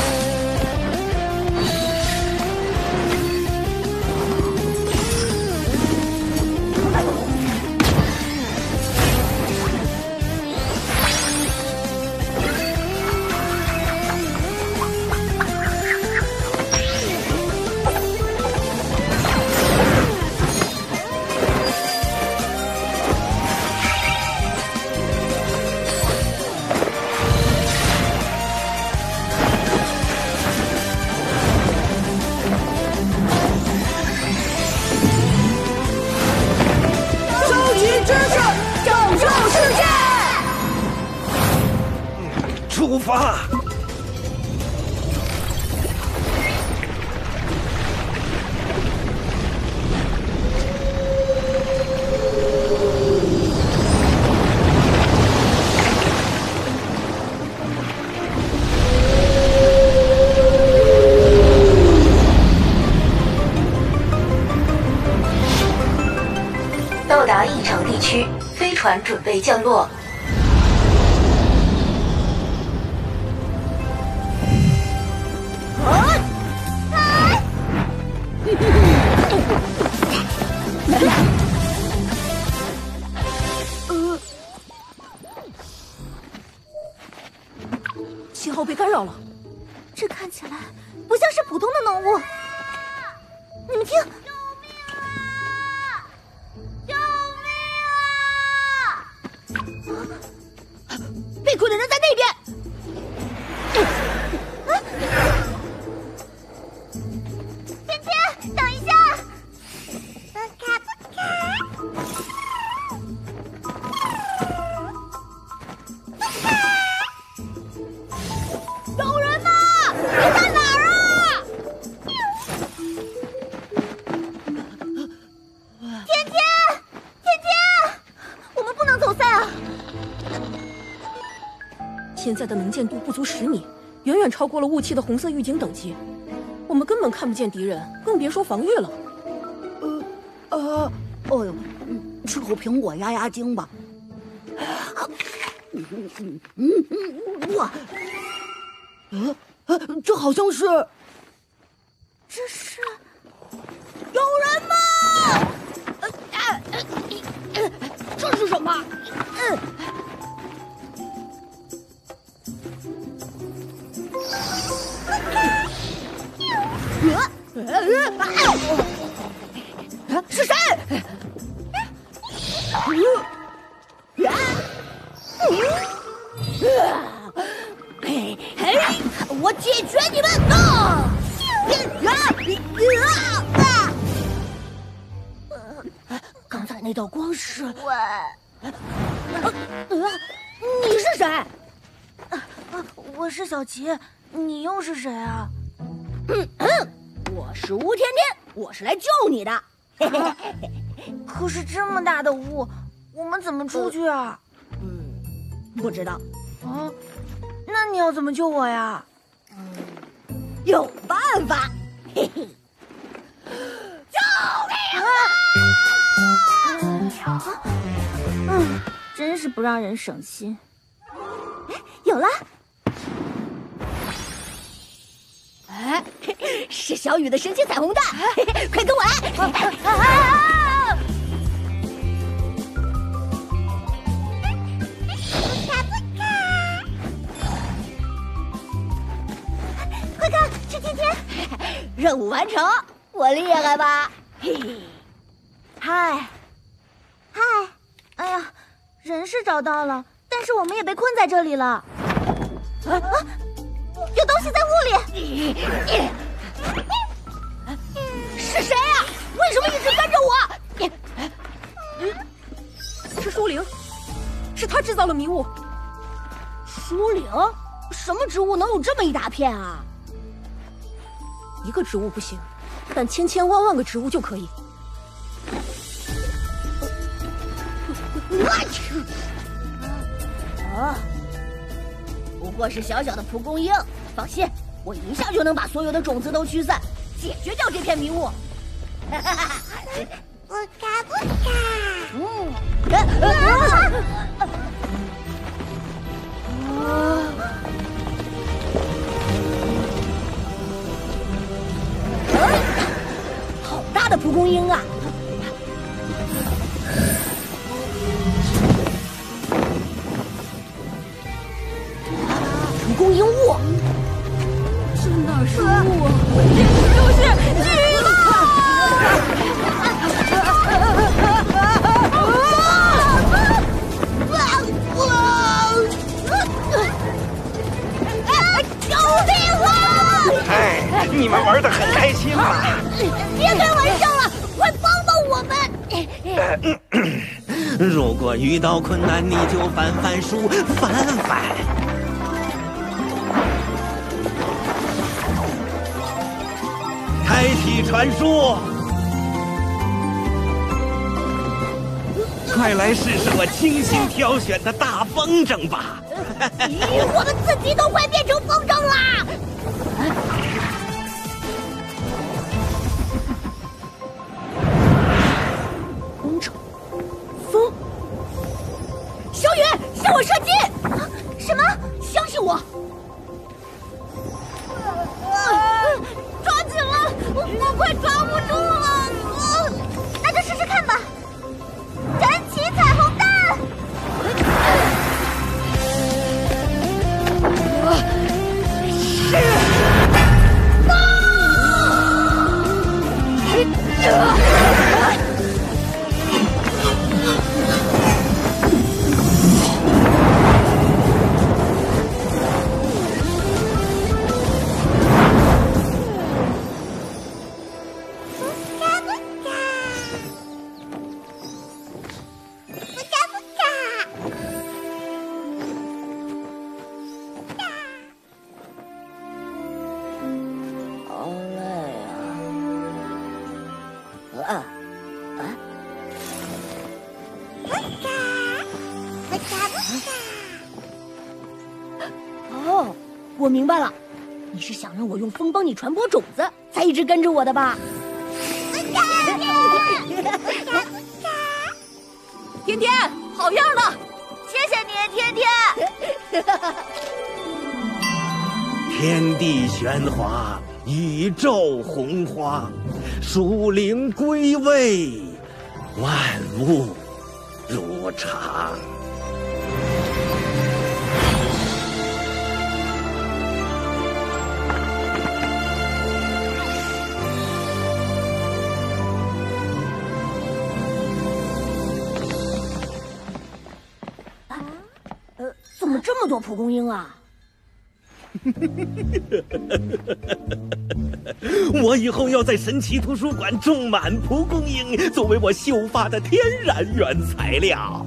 出发！ 到达异常地区，飞船准备降落。 信号被干扰了， 这看起来不像是普通的浓雾。你们听，救命啊！救命啊！ 被困的人在那边。 天天，等一下！不卡不卡。 有人吗？你在哪儿啊？ 天天，天天，我们不能走散啊！ 现在的能见度不足十米，远远超过了雾气的红色预警等级，我们根本看不见敌人，更别说防御了。 呃，呃，哦呦，吃口苹果压压惊吧。嗯嗯嗯嗯，哇！呃呃，这好像是， 这是有人吗？呃呃呃呃，这是什么？嗯。呃，是谁？嘿嘿，我解决你们！啊！刚才那道光是我， 呃呃，你是谁？ 我是小琪，你又是谁啊？ 嗯嗯，我是吴甜甜，我是来救你的。嘿嘿嘿嘿。 可是这么大的雾，我们怎么出去啊？ 嗯，不知道。 啊，那你要怎么救我呀？ 嗯，有办法。嘿嘿。救命啊！ 嗯，真是不让人省心。有了。 哎，是小雨的神奇彩虹弹，快跟我来！ 快看，是天天！ 任务完成，我厉害吧？嘿嘿， 嗨，嗨，哎呀，人是找到了，但是我们也被困在这里了。啊啊！有东西在雾里。 是谁呀？为什么一直跟着我？ 是疏灵， 造了迷雾。 疏灵？什么植物能有这么一大片啊？ 一个植物不行，但千千万万个植物就可以。 我去！啊，不过是小小的蒲公英，放心，我一下就能把所有的种子都驱散，解决掉这片迷雾。 不嘎不嘎！ 嗯，啊好大的蒲公英啊！蒲公英雾， 这哪是雾啊？简直就是巨浪！ 救命啊！ 哎，你们玩得很开心嘛？ 别开玩笑了，快帮帮我们！ 如果遇到困难，你就翻翻书，翻翻。开启传输，快来试试我精心挑选的大风筝吧！ 我们自己都快变成风筝啦！ 风筝， 风，小雨，向我射击！什么？相信我！ 抓紧了，我快抓不住了！那就试试看吧！燃起彩虹弹！ 是。哦，我明白了，你是想让我用风帮你传播种子，才一直跟着我的吧？ 天天，好样的！ 谢谢你，天天。 天地玄华，宇宙洪荒，属灵归位，万物如常。 呃，怎么这么多蒲公英啊？ 我以后要在神奇图书馆种满蒲公英，作为我秀发的天然原材料。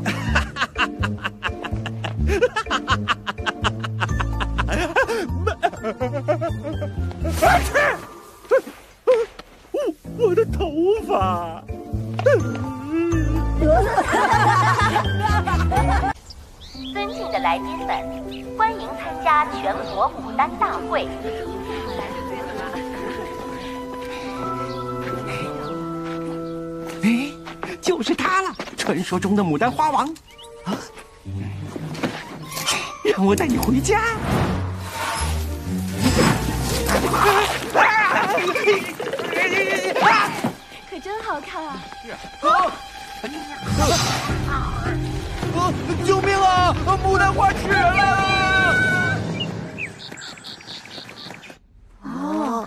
我我的头发。 尊敬的来宾们，欢迎参加全国牡丹大会。 哎，就是他了，传说中的牡丹花王。啊，让我带你回家。 可真好看啊！ 啊！救命啊！牡丹花chết了！ 哦，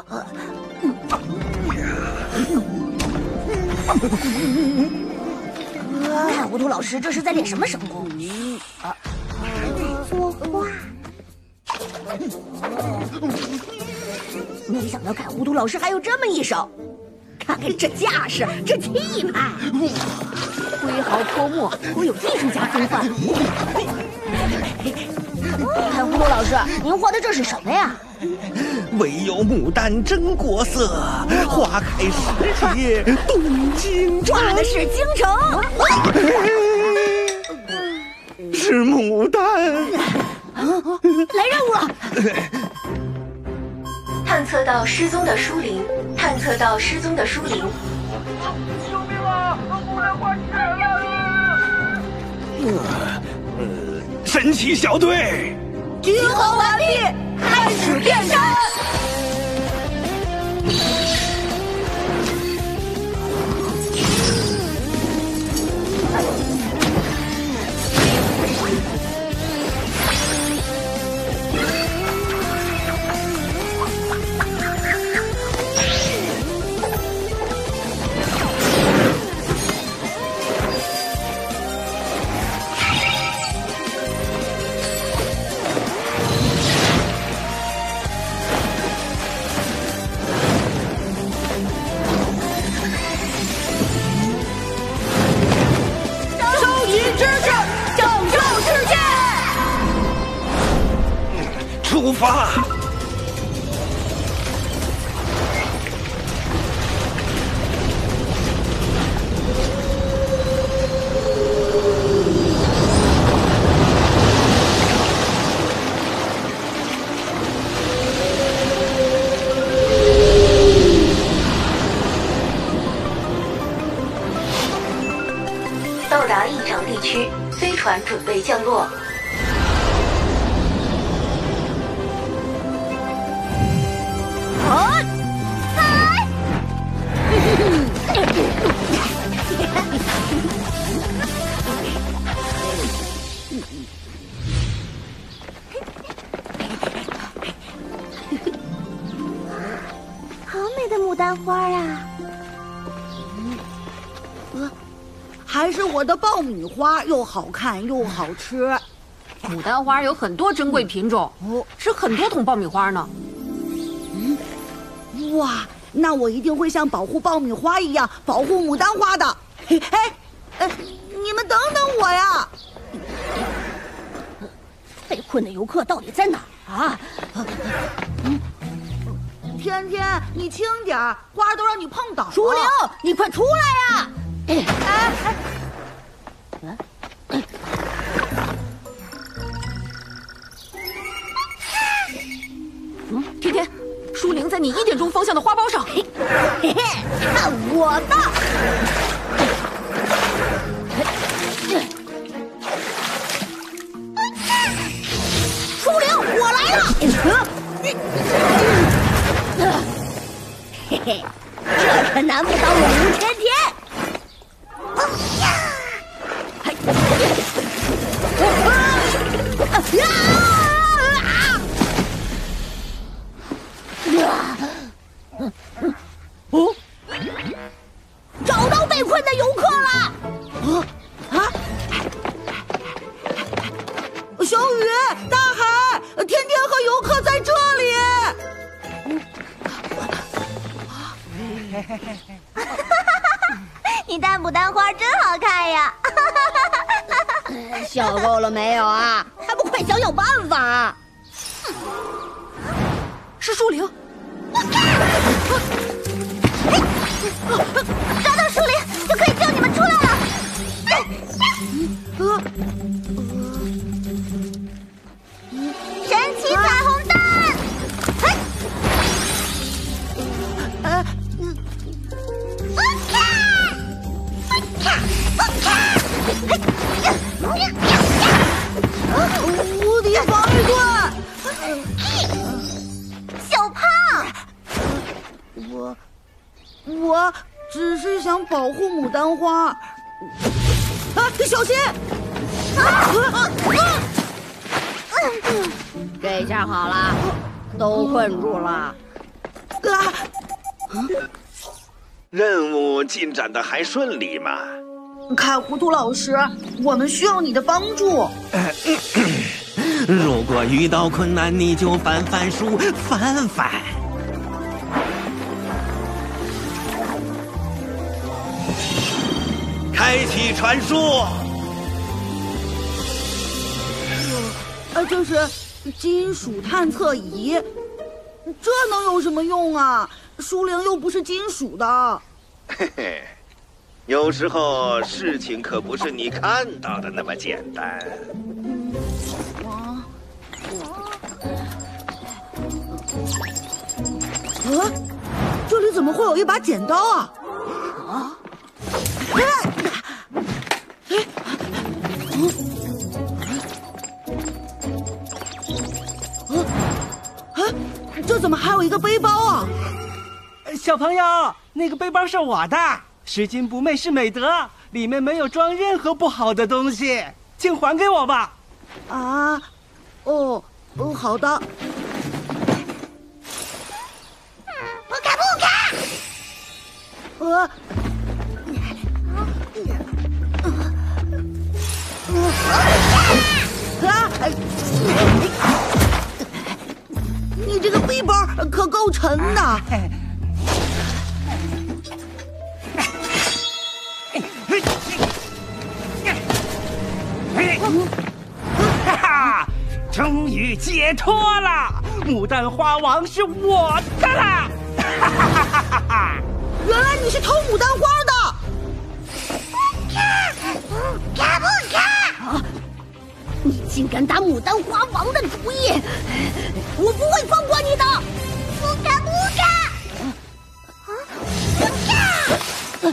看糊涂老师这是在练什么神功？啊， 作画。 没想到看糊涂老师还有这么一手，看看这架势，这气派！ 挥毫泼墨，颇有艺术家风范。看葫芦老师，您画的这是什么呀？ 唯有牡丹真国色，花开时节动京城。 画的是京城， 是牡丹。 来任务了。 探测到失踪的书灵，探测到失踪的书灵。 救命啊！牡丹花起来了！ 呃，神奇小队， 集合完毕，开始变身。 出发！ 到达异常地区，飞船准备降落。 啊！嗨！ 好美的牡丹花啊！ 呃，还是我的爆米花又好看又好吃。 牡丹花有很多珍贵品种，哦，吃很多桶爆米花呢。 嗯，哇，那我一定会像保护爆米花一样保护牡丹花的。哎，哎，你们等等我呀！ 被困的游客到底在哪儿啊？ 嗯，天天，你轻点儿，花都让你碰倒了。 书灵，你快出来呀！哎哎哎！嗯。 嗯，天天，书灵在你一点钟方向的花苞上。嘿嘿嘿，看我的！书灵，我来了！嘿嘿，这可难不倒我吴天天。哦，找到被困的游客了！ 啊啊！小雨、大海、天天和游客在这里。 你带牡丹花真好看呀！ 笑够了没有啊？还不快想想办法！ 是树灵。 抓到树灵就可以救你们出来了。 呃， 神奇彩虹蛋！ 呃，无敌防御盾！ 小胖， 我我只是想保护牡丹花。啊，小心！啊啊啊！ 这下好了，都困住了。啊！ 任务进展的还顺利吗？ 看糊涂老师，我们需要你的帮助。 如果遇到困难，你就翻翻书，翻翻。 开启传输。 呃，这是金属探测仪，这能有什么用啊？书灵又不是金属的。 嘿嘿，有时候事情可不是你看到的那么简单。 啊，呃，这里怎么会有一把剪刀啊？啊！哎，哎，嗯，啊，啊，这怎么还有一个背包啊？ 小朋友，那个背包是我的，拾金不昧是美德，里面没有装任何不好的东西，请还给我吧。 啊，哦，哦，好的。 不卡不卡！ 呃，啊！你这个背包可够沉的。 哈哈，终于解脱了！牡丹花王是我的啦！哈哈哈哈哈！ 原来你是偷牡丹花的！ 不卡不卡不卡！ 啊！你竟敢打牡丹花王的主意，我不会放过你的！ 不卡不卡！啊！不卡！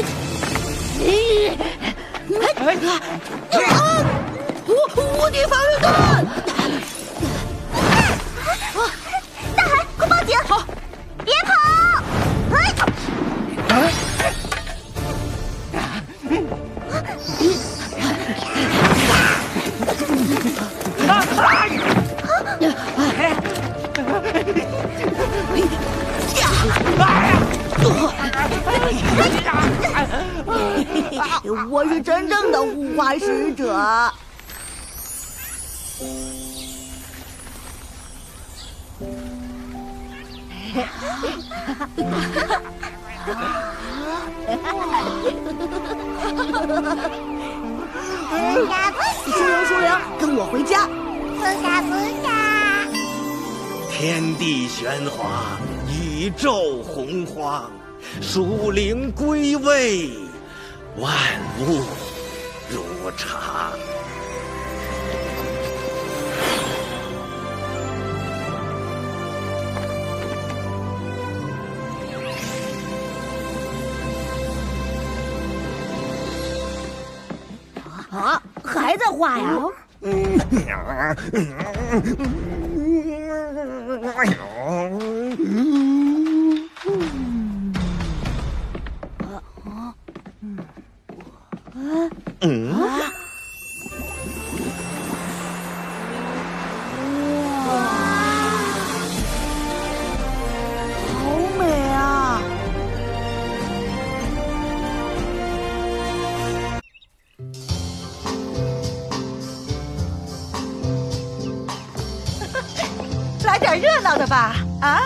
哎啊！无无敌防御盾！ 大海，快报警！好，别跑！哎！ 我是真正的护花使者。书灵书灵，跟我回家。 不卡不卡！ 天地玄华，宇宙洪荒，属灵归位，万物如常。 啊，还在画呀？ 嗯。 好美啊！ 来点热闹的吧，啊！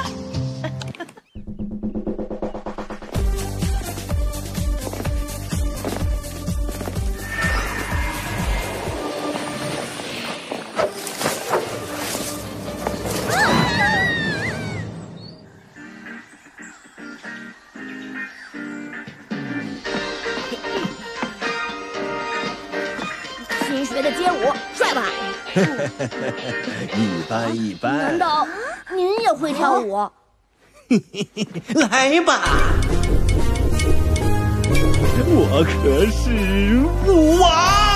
新学的街舞帅吧？ 一般一般。 难道您也会跳舞？ 来吧，我可是舞王。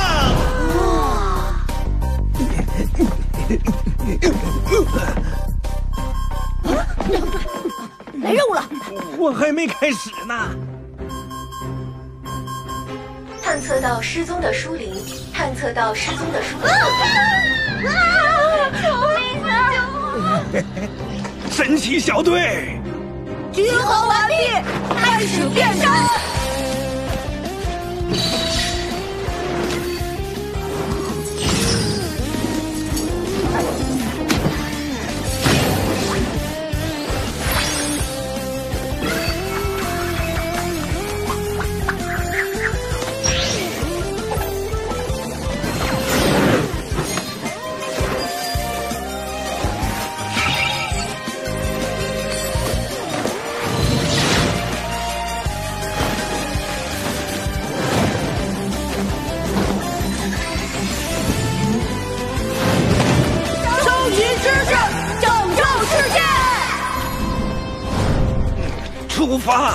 来任务了， 我还没开始呢。 探测到失踪的书灵，探测到失踪的书灵。 啊！救命啊！救我！ 神奇小队， 集合完毕，开始变身。 出发！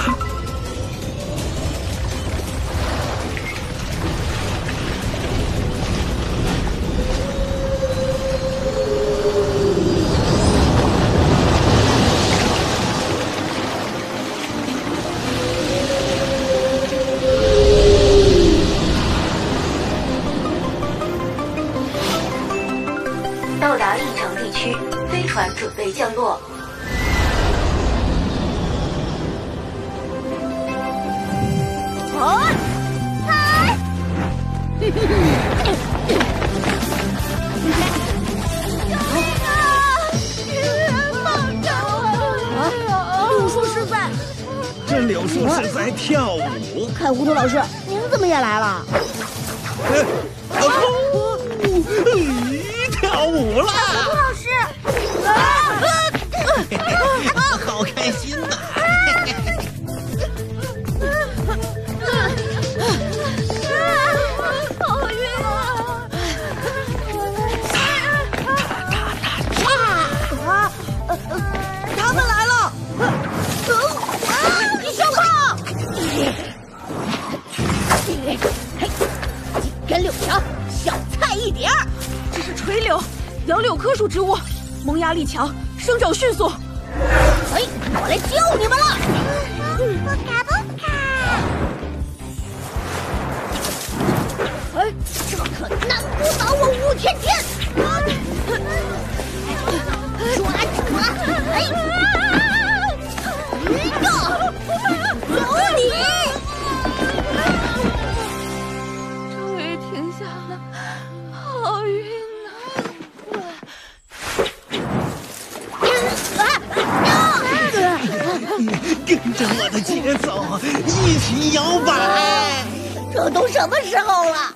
到达应城地区，飞船准备降落。 哎！哎！救命啊！放开我！ 柳树是在…… 这柳树是在跳舞。 看糊涂老师，您怎么也来了？ 跳舞了！ 糊涂老师， 好开心呐！ 好晕啊！ 啊！他们来了！ 你小跑！几根柳条，小菜一碟儿。 这是垂柳，杨柳科属植物，萌芽力强，生长迅速。 哎，我来救你们了！ 不卡不卡！ 哎，这可难不倒我武天天！抓住了！哎，有你！ 终于停下了，好晕呐！ 跟着我的节奏，一起摇摆。 这都什么时候了？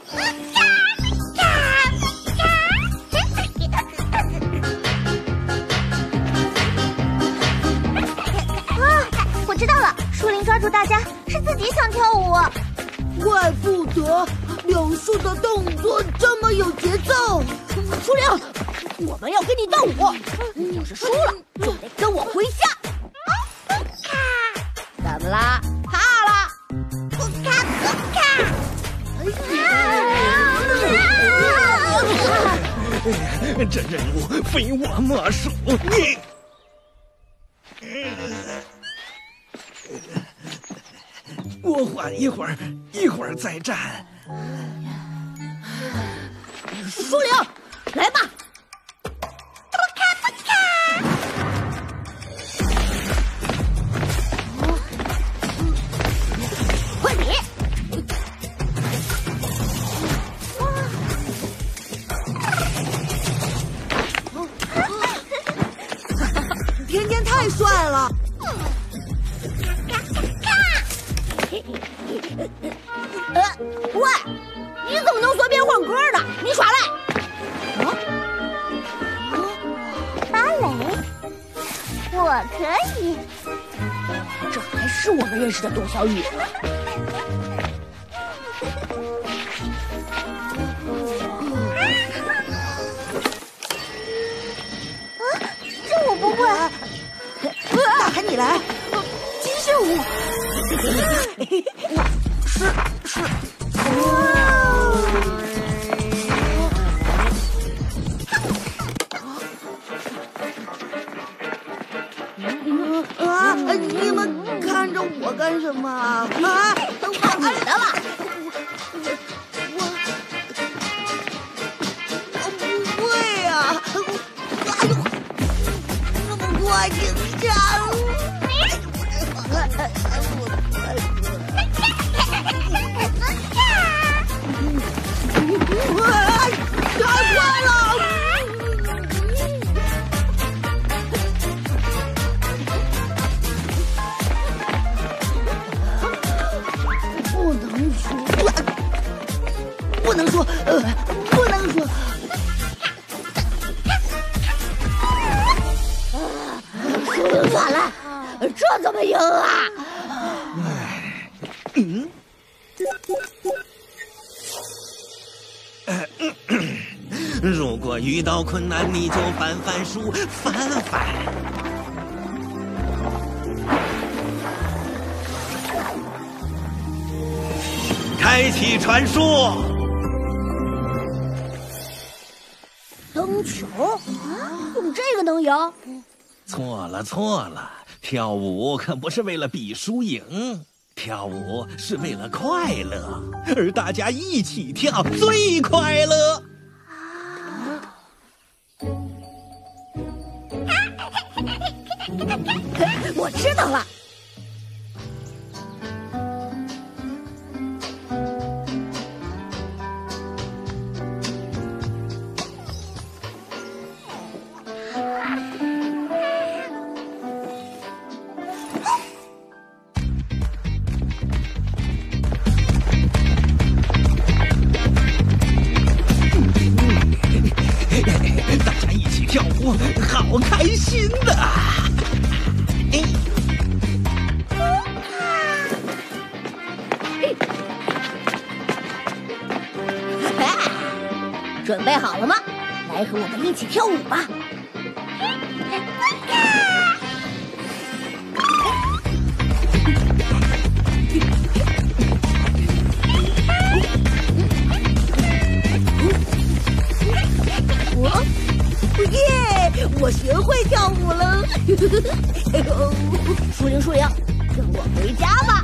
我知道了，树林抓住大家是自己想跳舞， 怪不得柳树的动作这么有节奏。 树灵，我们要跟你斗舞，要是输了就得跟我回家。怎么啦？怕了？不卡不卡！ 这任务非我莫属。你。我缓一会儿，一会儿再战。 树灵，来吧！ 不卡不卡！ 换你！ 天天太帅了！ 呃，喂，你怎么能随便换歌呢？你耍赖！啊？ 芭蕾，我可以。 这还是我们认识的董小雨。 啊，这我不会。 大喊你来！ 极限舞。是是。 啊！你们看着我干什么啊？啊！ 看你的了。 我我不会呀！哎呦，这么快停下！太快了！不能说，不能说，呃，不能说。 输赢惨了，这怎么赢啊？ 嗯。如果遇到困难，你就翻翻书，翻翻。 开启传说。 灯球啊，用这个能赢？ 错了错了，跳舞可不是为了比输赢，跳舞是为了快乐，而大家一起跳最快乐。 我知道了。 大家一起跳舞，好开心的！哎， 准备好了吗？来和我们一起跳舞吧！ 我，耶！我学会跳舞了。哎呦， 树灵，树灵，跟我回家吧。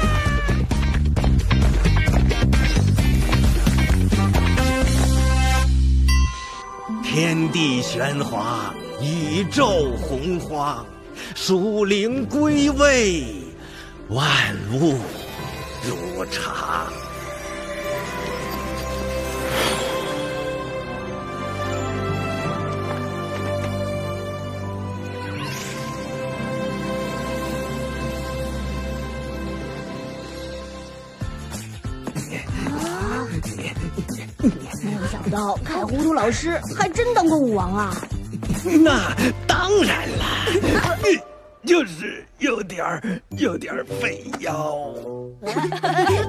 天地玄华，宇宙洪荒，属灵归位，万物如常。 没有想到凯糊涂老师还真当过舞王啊！ 那当然了，就是有点儿有点儿费腰。